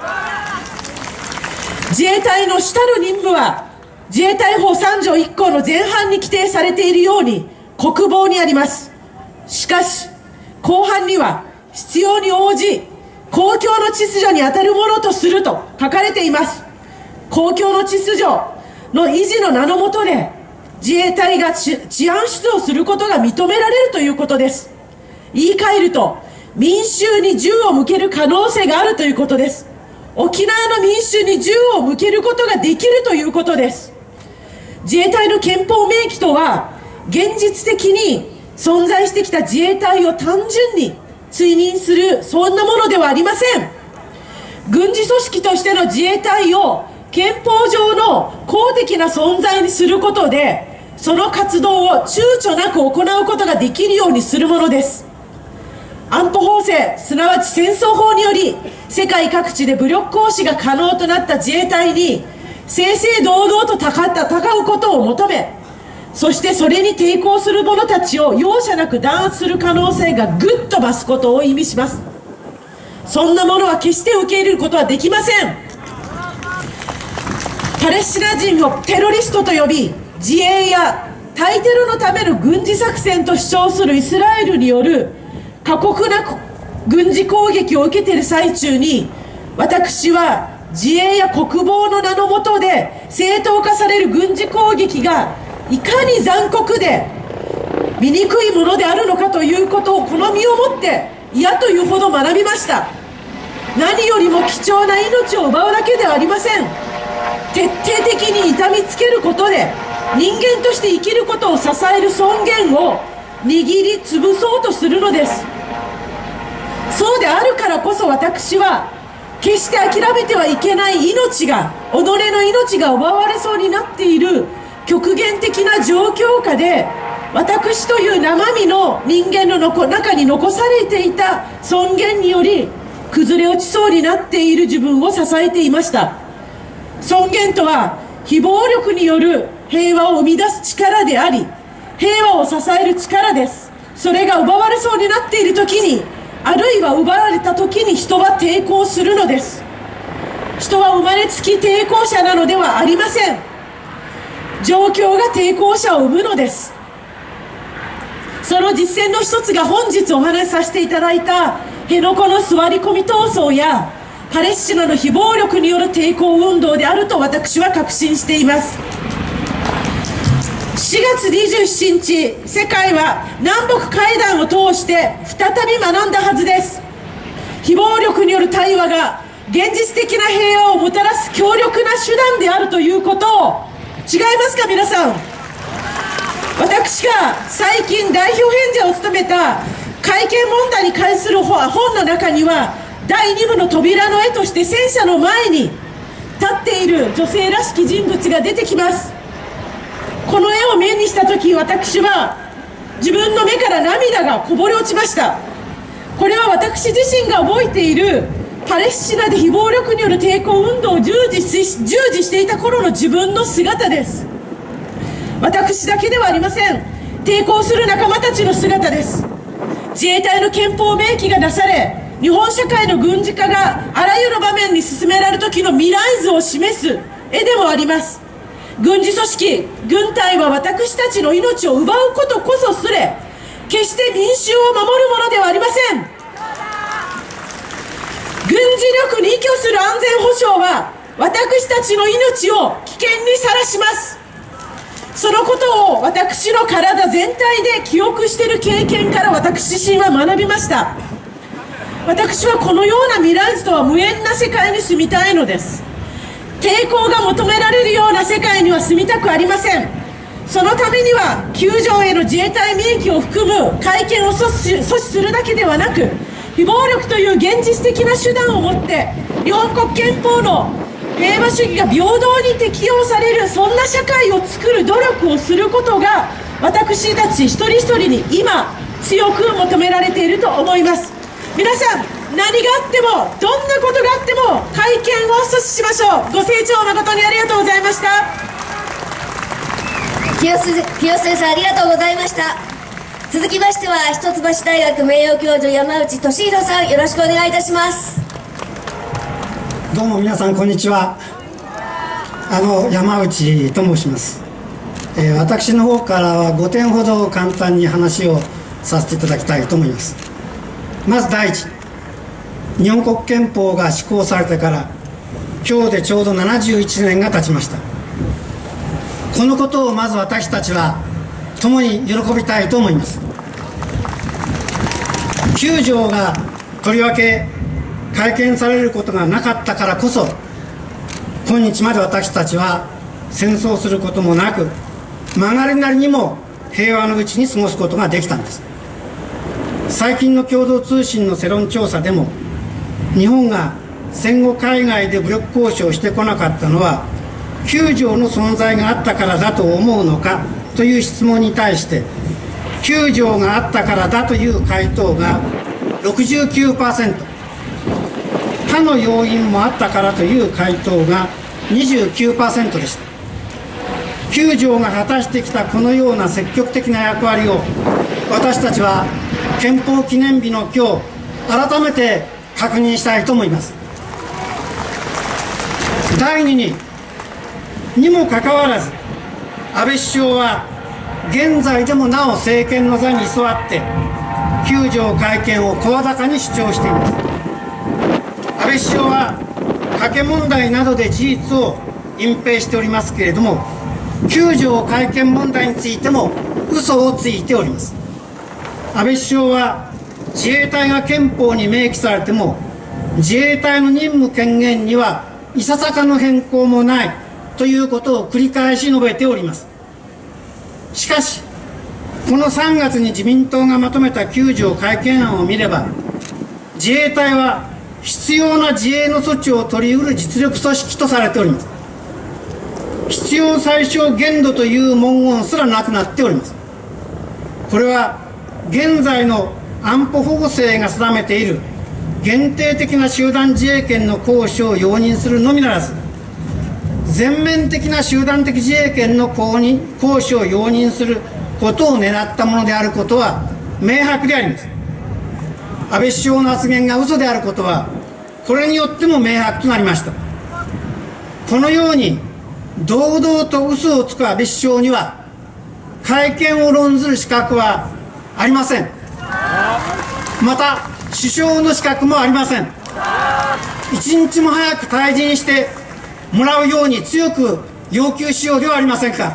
自衛隊の主たる任務は自衛隊法3条1項の前半に規定されているように国防にあります。しかし後半には必要に応じ公共の秩序に当たるものとすると書かれています。公共の秩序の維持の名の下で自衛隊が治安出動することが認められるということです。言い換えると民衆に銃を向ける可能性があるということです。沖縄の民衆に銃を向けることができるということです。自衛隊の憲法明記とは現実的に存在してきた自衛隊を単純に追認するそんなものではありません。軍事組織としての自衛隊を憲法上の公的な存在にすることでその活動を躊躇なく行うことができるようにするものです。安保法制、すなわち戦争法により世界各地で武力行使が可能となった自衛隊に正々堂々と戦うことを求め、そしてそれに抵抗する者たちを容赦なく弾圧する可能性がぐっと増すことを意味します。そんなものは決して受け入れることはできません。パレスチナ人をテロリストと呼び自衛や対テロのための軍事作戦と主張するイスラエルによる過酷な軍事攻撃を受けている最中に、私は自衛や国防の名の下で正当化される軍事攻撃がいかに残酷で醜いものであるのかということをこの身をもって嫌というほど学びました。何よりも貴重な命を奪うだけではありません。徹底的に痛みつけることで人間として生きることを支える尊厳を握りつぶそうとするのです。そうであるからこそ私は決して諦めてはいけない己の命が奪われそうになっている極限的な状況下で私という生身の人間の中に残されていた尊厳により崩れ落ちそうになっている自分を支えていました。尊厳とは非暴力による平和を生み出す力であり平和を支える力です。それが奪われそうになっている時にあるいは奪われた時に人は抵抗するのです。人は生まれつき抵抗者なのではありません。状況が抵抗者を生むのです。その実践の一つが本日お話しさせていただいた辺野古の座り込み闘争やパレスチナの非暴力による抵抗運動であると私は確信しています。4月27日、世界は南北会談を通して再び学んだはずです。非暴力による対話が現実的な平和をもたらす強力な手段であるということを違いますか皆さん。私が最近代表編者を務めた改憲問題に関する本の中には第2部の扉の絵として戦車の前に立っている女性らしき人物が出てきます。この絵を目にした時、私は自分の目から涙がこぼれ落ちました。これは私自身が覚えているパレスチナで非暴力による抵抗運動を従事していた頃の自分の姿です。私だけではありません。抵抗する仲間たちの姿です。自衛隊の憲法明記がなされ、日本社会の軍事化があらゆる場面に進められる時の未来図を示す絵でもあります。軍事組織軍隊は私たちの命を奪うことこそすれ、決して民衆を守るものではありません。軍事力に依拠する安全保障は私たちの命を危険にさらします。そのことを私の体全体で記憶している経験から私自身は学びました。私はこのような未来図とは無縁な世界に住みたいのです。抵抗が求められるような世界には住みたくありません。そのためには9条への自衛隊明記を含む改憲を阻止するだけではなく、非暴力という現実的な手段をもって日本国憲法の平和主義が平等に適用される、そんな社会を作る努力をすることが私たち一人一人に今強く求められていると思います。皆さん、何があってもどんなことがあっても改憲を阻止しましょう。ご清聴誠にありがとうございました。 清須先生、ありがとうございました。続きましては一橋大学名誉教授山内俊弘さん、よろしくお願いいたします。 どうも皆さん、こんにちは。山内と申します。私の方からは5点ほど簡単に話をさせていただきたいと思います。まず第一、日本国憲法が施行されてから今日でちょうど71年が経ちました。このことをまず私たちは共に喜びたいと思います。9条がとりわけ改憲されることがなかったからこそ、今日まで私たちは戦争することもなく、曲がりなりにも平和のうちに過ごすことができたんです。最近の共同通信の世論調査でも、日本が戦後海外で武力行使をしてこなかったのは9条の存在があったからだと思うのかという質問に対して、9条があったからだという回答が 69%、 他の要因もあったからという回答が 29% でした。9条が果たしてきたこのような積極的な役割を、私たちは憲法記念日の今日改めて確認したいと思います。第2にもかかわらず、安倍首相は現在でもなお政権の座に居座って9条改憲を声高に主張しています。安倍首相は加計問題などで事実を隠蔽しておりますけれども、9条改憲問題についても嘘をついております。安倍首相は自衛隊が憲法に明記されても自衛隊の任務権限にはいささかの変更もないということを繰り返し述べております。しかしこの3月に自民党がまとめた9条改憲案を見れば、自衛隊は必要な自衛の措置を取り得る実力組織とされております。必要最小限度という文言すらなくなっております。これは現在の安保法制が定めている限定的な集団自衛権の行使を容認するのみならず、全面的な集団的自衛権の行使を容認することを狙ったものであることは明白であります。安倍首相の発言が嘘であることはこれによっても明白となりました。このように堂々と嘘をつく安倍首相には改憲を論ずる資格はありません。また首相の資格もありません。一日も早く退陣してもらうように強く要求しようではありませんか。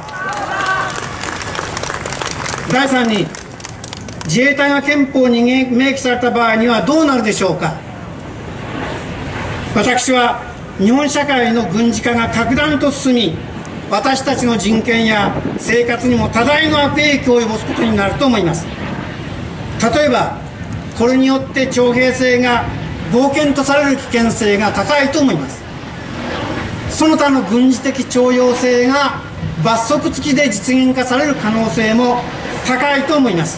第3に、自衛隊が憲法に明記された場合にはどうなるでしょうか。私は日本社会の軍事化が格段と進み、私たちの人権や生活にも多大の悪影響を及ぼすことになると思います。例えばこれによって徴兵制が冒険とされる危険性が高いと思います。その他の軍事的重要性が罰則付きで実現化される可能性も高いと思います。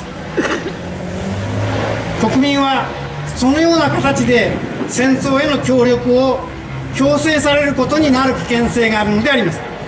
国民はそのような形で戦争への協力を強制されることになる危険性があるのであります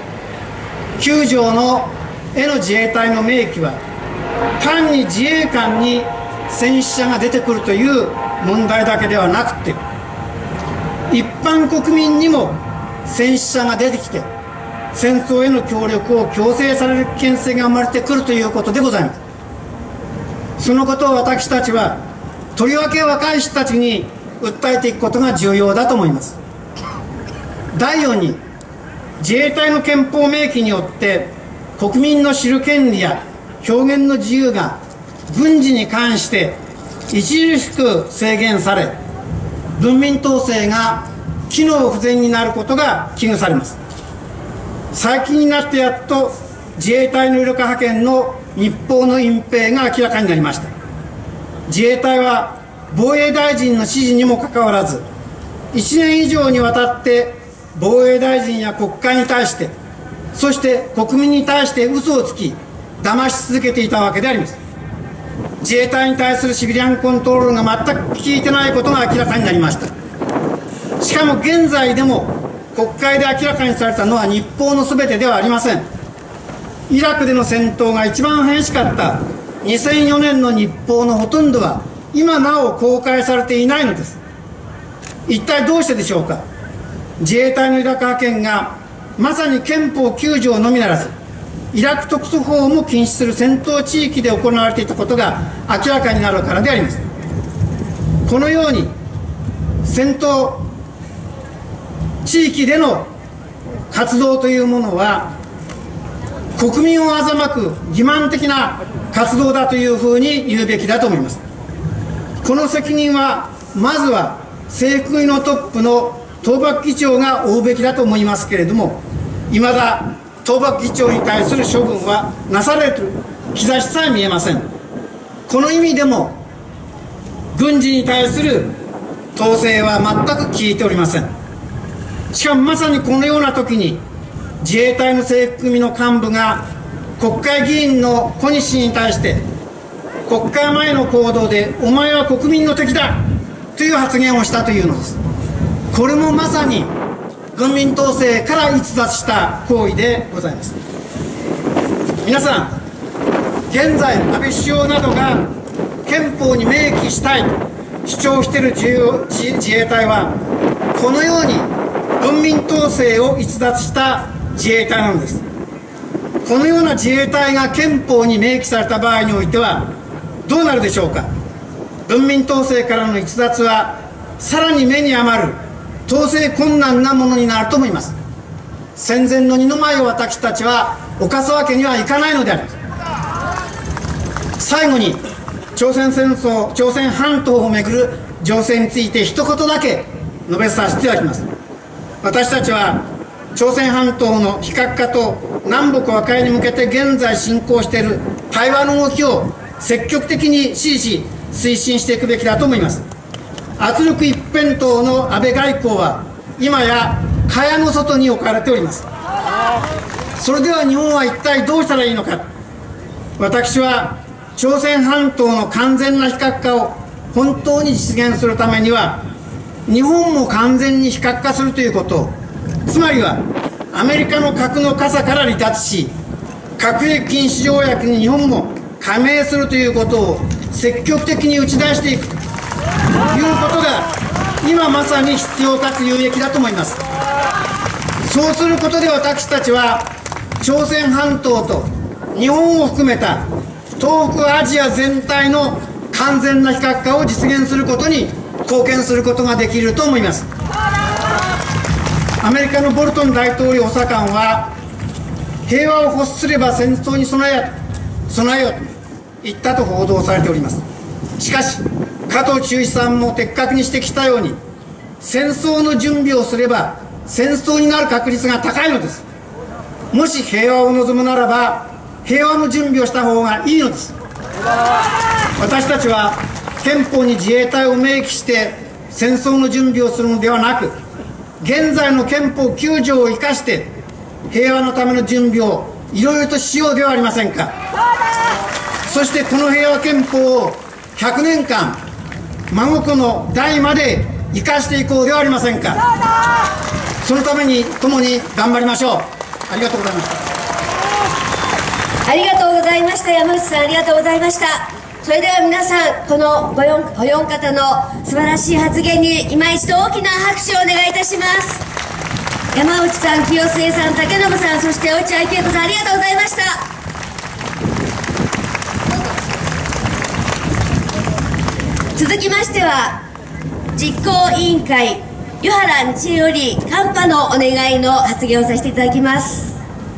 。9条のへの自衛隊の明記は単に自衛官に戦死者が出てくるという問題だけではなくて、一般国民にも戦死者が出てきて戦争への協力を強制される危険性が生まれてくるということでございます。そのことを私たちはとりわけ若い人たちに訴えていくことが重要だと思います。第4に、自衛隊の憲法明記によって国民の知る権利や表現の自由が軍事に関して著しく制限され、文民統制が機能不全になることが危惧されます。最近になってやっと自衛隊のイルカ派遣の日報の隠蔽が明らかになりました。自衛隊は防衛大臣の指示にもかかわらず、1年以上にわたって防衛大臣や国会に対して、そして国民に対して嘘をつき騙し続けていたわけであります。自衛隊に対するシビリアンコントロールが全く効いてないことが明らかになりました。しかも現在でも国会で明らかにされたのは日報の全てではありません。イラクでの戦闘が一番激しかった2004年の日報のほとんどは今なお公開されていないのです。一体どうしてでしょうか。自衛隊のイラク派遣がまさに憲法9条のみならずイラク特措法も禁止する戦闘地域で行われていたことが明らかになるからであります。このように戦闘地域での活動というものは国民を欺く欺瞞的な活動だというふうに言うべきだと思います。この責任はまずは制服組のトップの東幕議長が負うべきだと思いますけれども、いまだ東幕議長に対する処分はなされる兆しさえ見えません。この意味でも軍事に対する統制は全く効いておりません。しかもまさにこのような時に自衛隊の制服組の幹部が国会議員の小西氏に対して国会前の行動でお前は国民の敵だという発言をしたというのです。これもまさに軍民統制から逸脱した行為でございます。皆さん、現在安倍首相などが憲法に明記したいと主張している自衛隊はこのように軍民統制を逸脱した自衛隊なのです。このような自衛隊が憲法に明記された場合においてはどうなるでしょうか。軍民統制からの逸脱はさらに目に余る統制困難なものになると思います。戦前の二の舞を私たちは犯すわけにはいかないのであります。最後に朝鮮半島をめぐる情勢について一言だけ述べさせていただきます。私たちは朝鮮半島の非核化と南北和解に向けて現在進行している対話の動きを積極的に支持し推進していくべきだと思います。圧力一辺倒の安倍外交は今や蚊帳の外に置かれております。それでは日本は一体どうしたらいいのか。私は朝鮮半島の完全な非核化を本当に実現するためには日本も完全に非核化するということ、つまりはアメリカの核の傘から離脱し核兵器禁止条約に日本も加盟するということを積極的に打ち出していくということが今まさに必要かつ有益だと思います。そうすることで私たちは朝鮮半島と日本を含めた東北アジア全体の完全な非核化を実現することに貢献することができると思います。アメリカのボルトン大統領補佐官は平和を欲すれば戦争に備えよと言ったと報道されております。しかし加藤忠一さんも的確に指摘したように戦争の準備をすれば戦争になる確率が高いのです。もし平和を望むならば平和の準備をした方がいいのです。私たちは憲法に自衛隊を明記して戦争の準備をするのではなく、現在の憲法9条を生かして平和のための準備をいろいろとしようではありませんか。そしてこの平和憲法を100年間孫子の代まで生かしていこうではありませんか。そのために共に頑張りましょう。ありがとうございました。 ありがとうございました。山内さん、ありがとうございました。それでは皆さん、このお四方の素晴らしい発言に今一度大きな拍手をお願いいたします。山内さん、清末さん、竹信さん、そして落合恵子さん、ありがとうございました。続きましては、実行委員会湯原道恵よりカンパのお願いの発言をさせていただきます。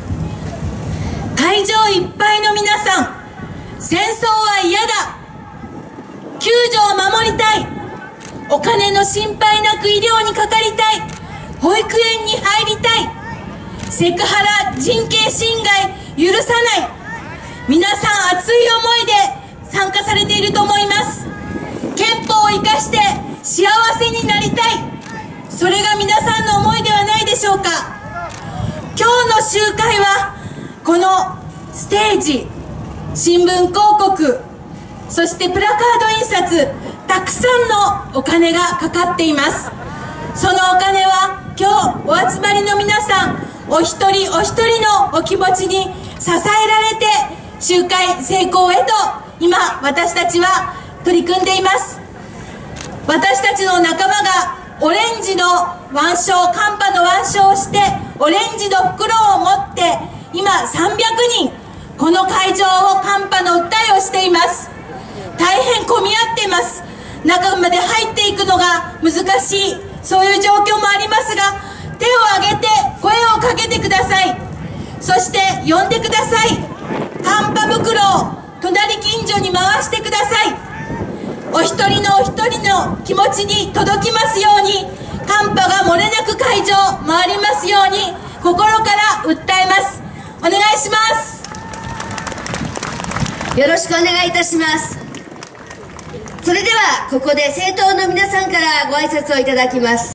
会場いっぱいの皆さん、戦争は嫌だ、救助を守りたい、お金の心配なく医療にかかりたい、保育園に入りたい、セクハラ人権侵害許さない、皆さん熱い思いで参加されていると思います。憲法を生かして幸せになりたい、それが皆さんの思いではないでしょうか。今日の集会はこのステージ、新聞広告、そしてプラカード印刷、たくさんのお金がかかっています。そのお金は今日お集まりの皆さんお一人お一人のお気持ちに支えられて集会成功へと今私たちは取り組んでいます。私たちの仲間がオレンジの腕章、カンパの腕章をしてオレンジの袋を持って今300人この会場をカンパの訴えをしています。大変混み合っています。中まで入っていくのが難しい、そういう状況もありますが、手を挙げて声をかけてください。そして呼んでください。カンパ袋を隣近所に回してください。お一人のお一人の気持ちに届きますように、カンパが漏れなく会場回りますように心から訴えます。お願いします。 よろしくお願いいたします。それではここで政党の皆さんからご挨拶をいただきます。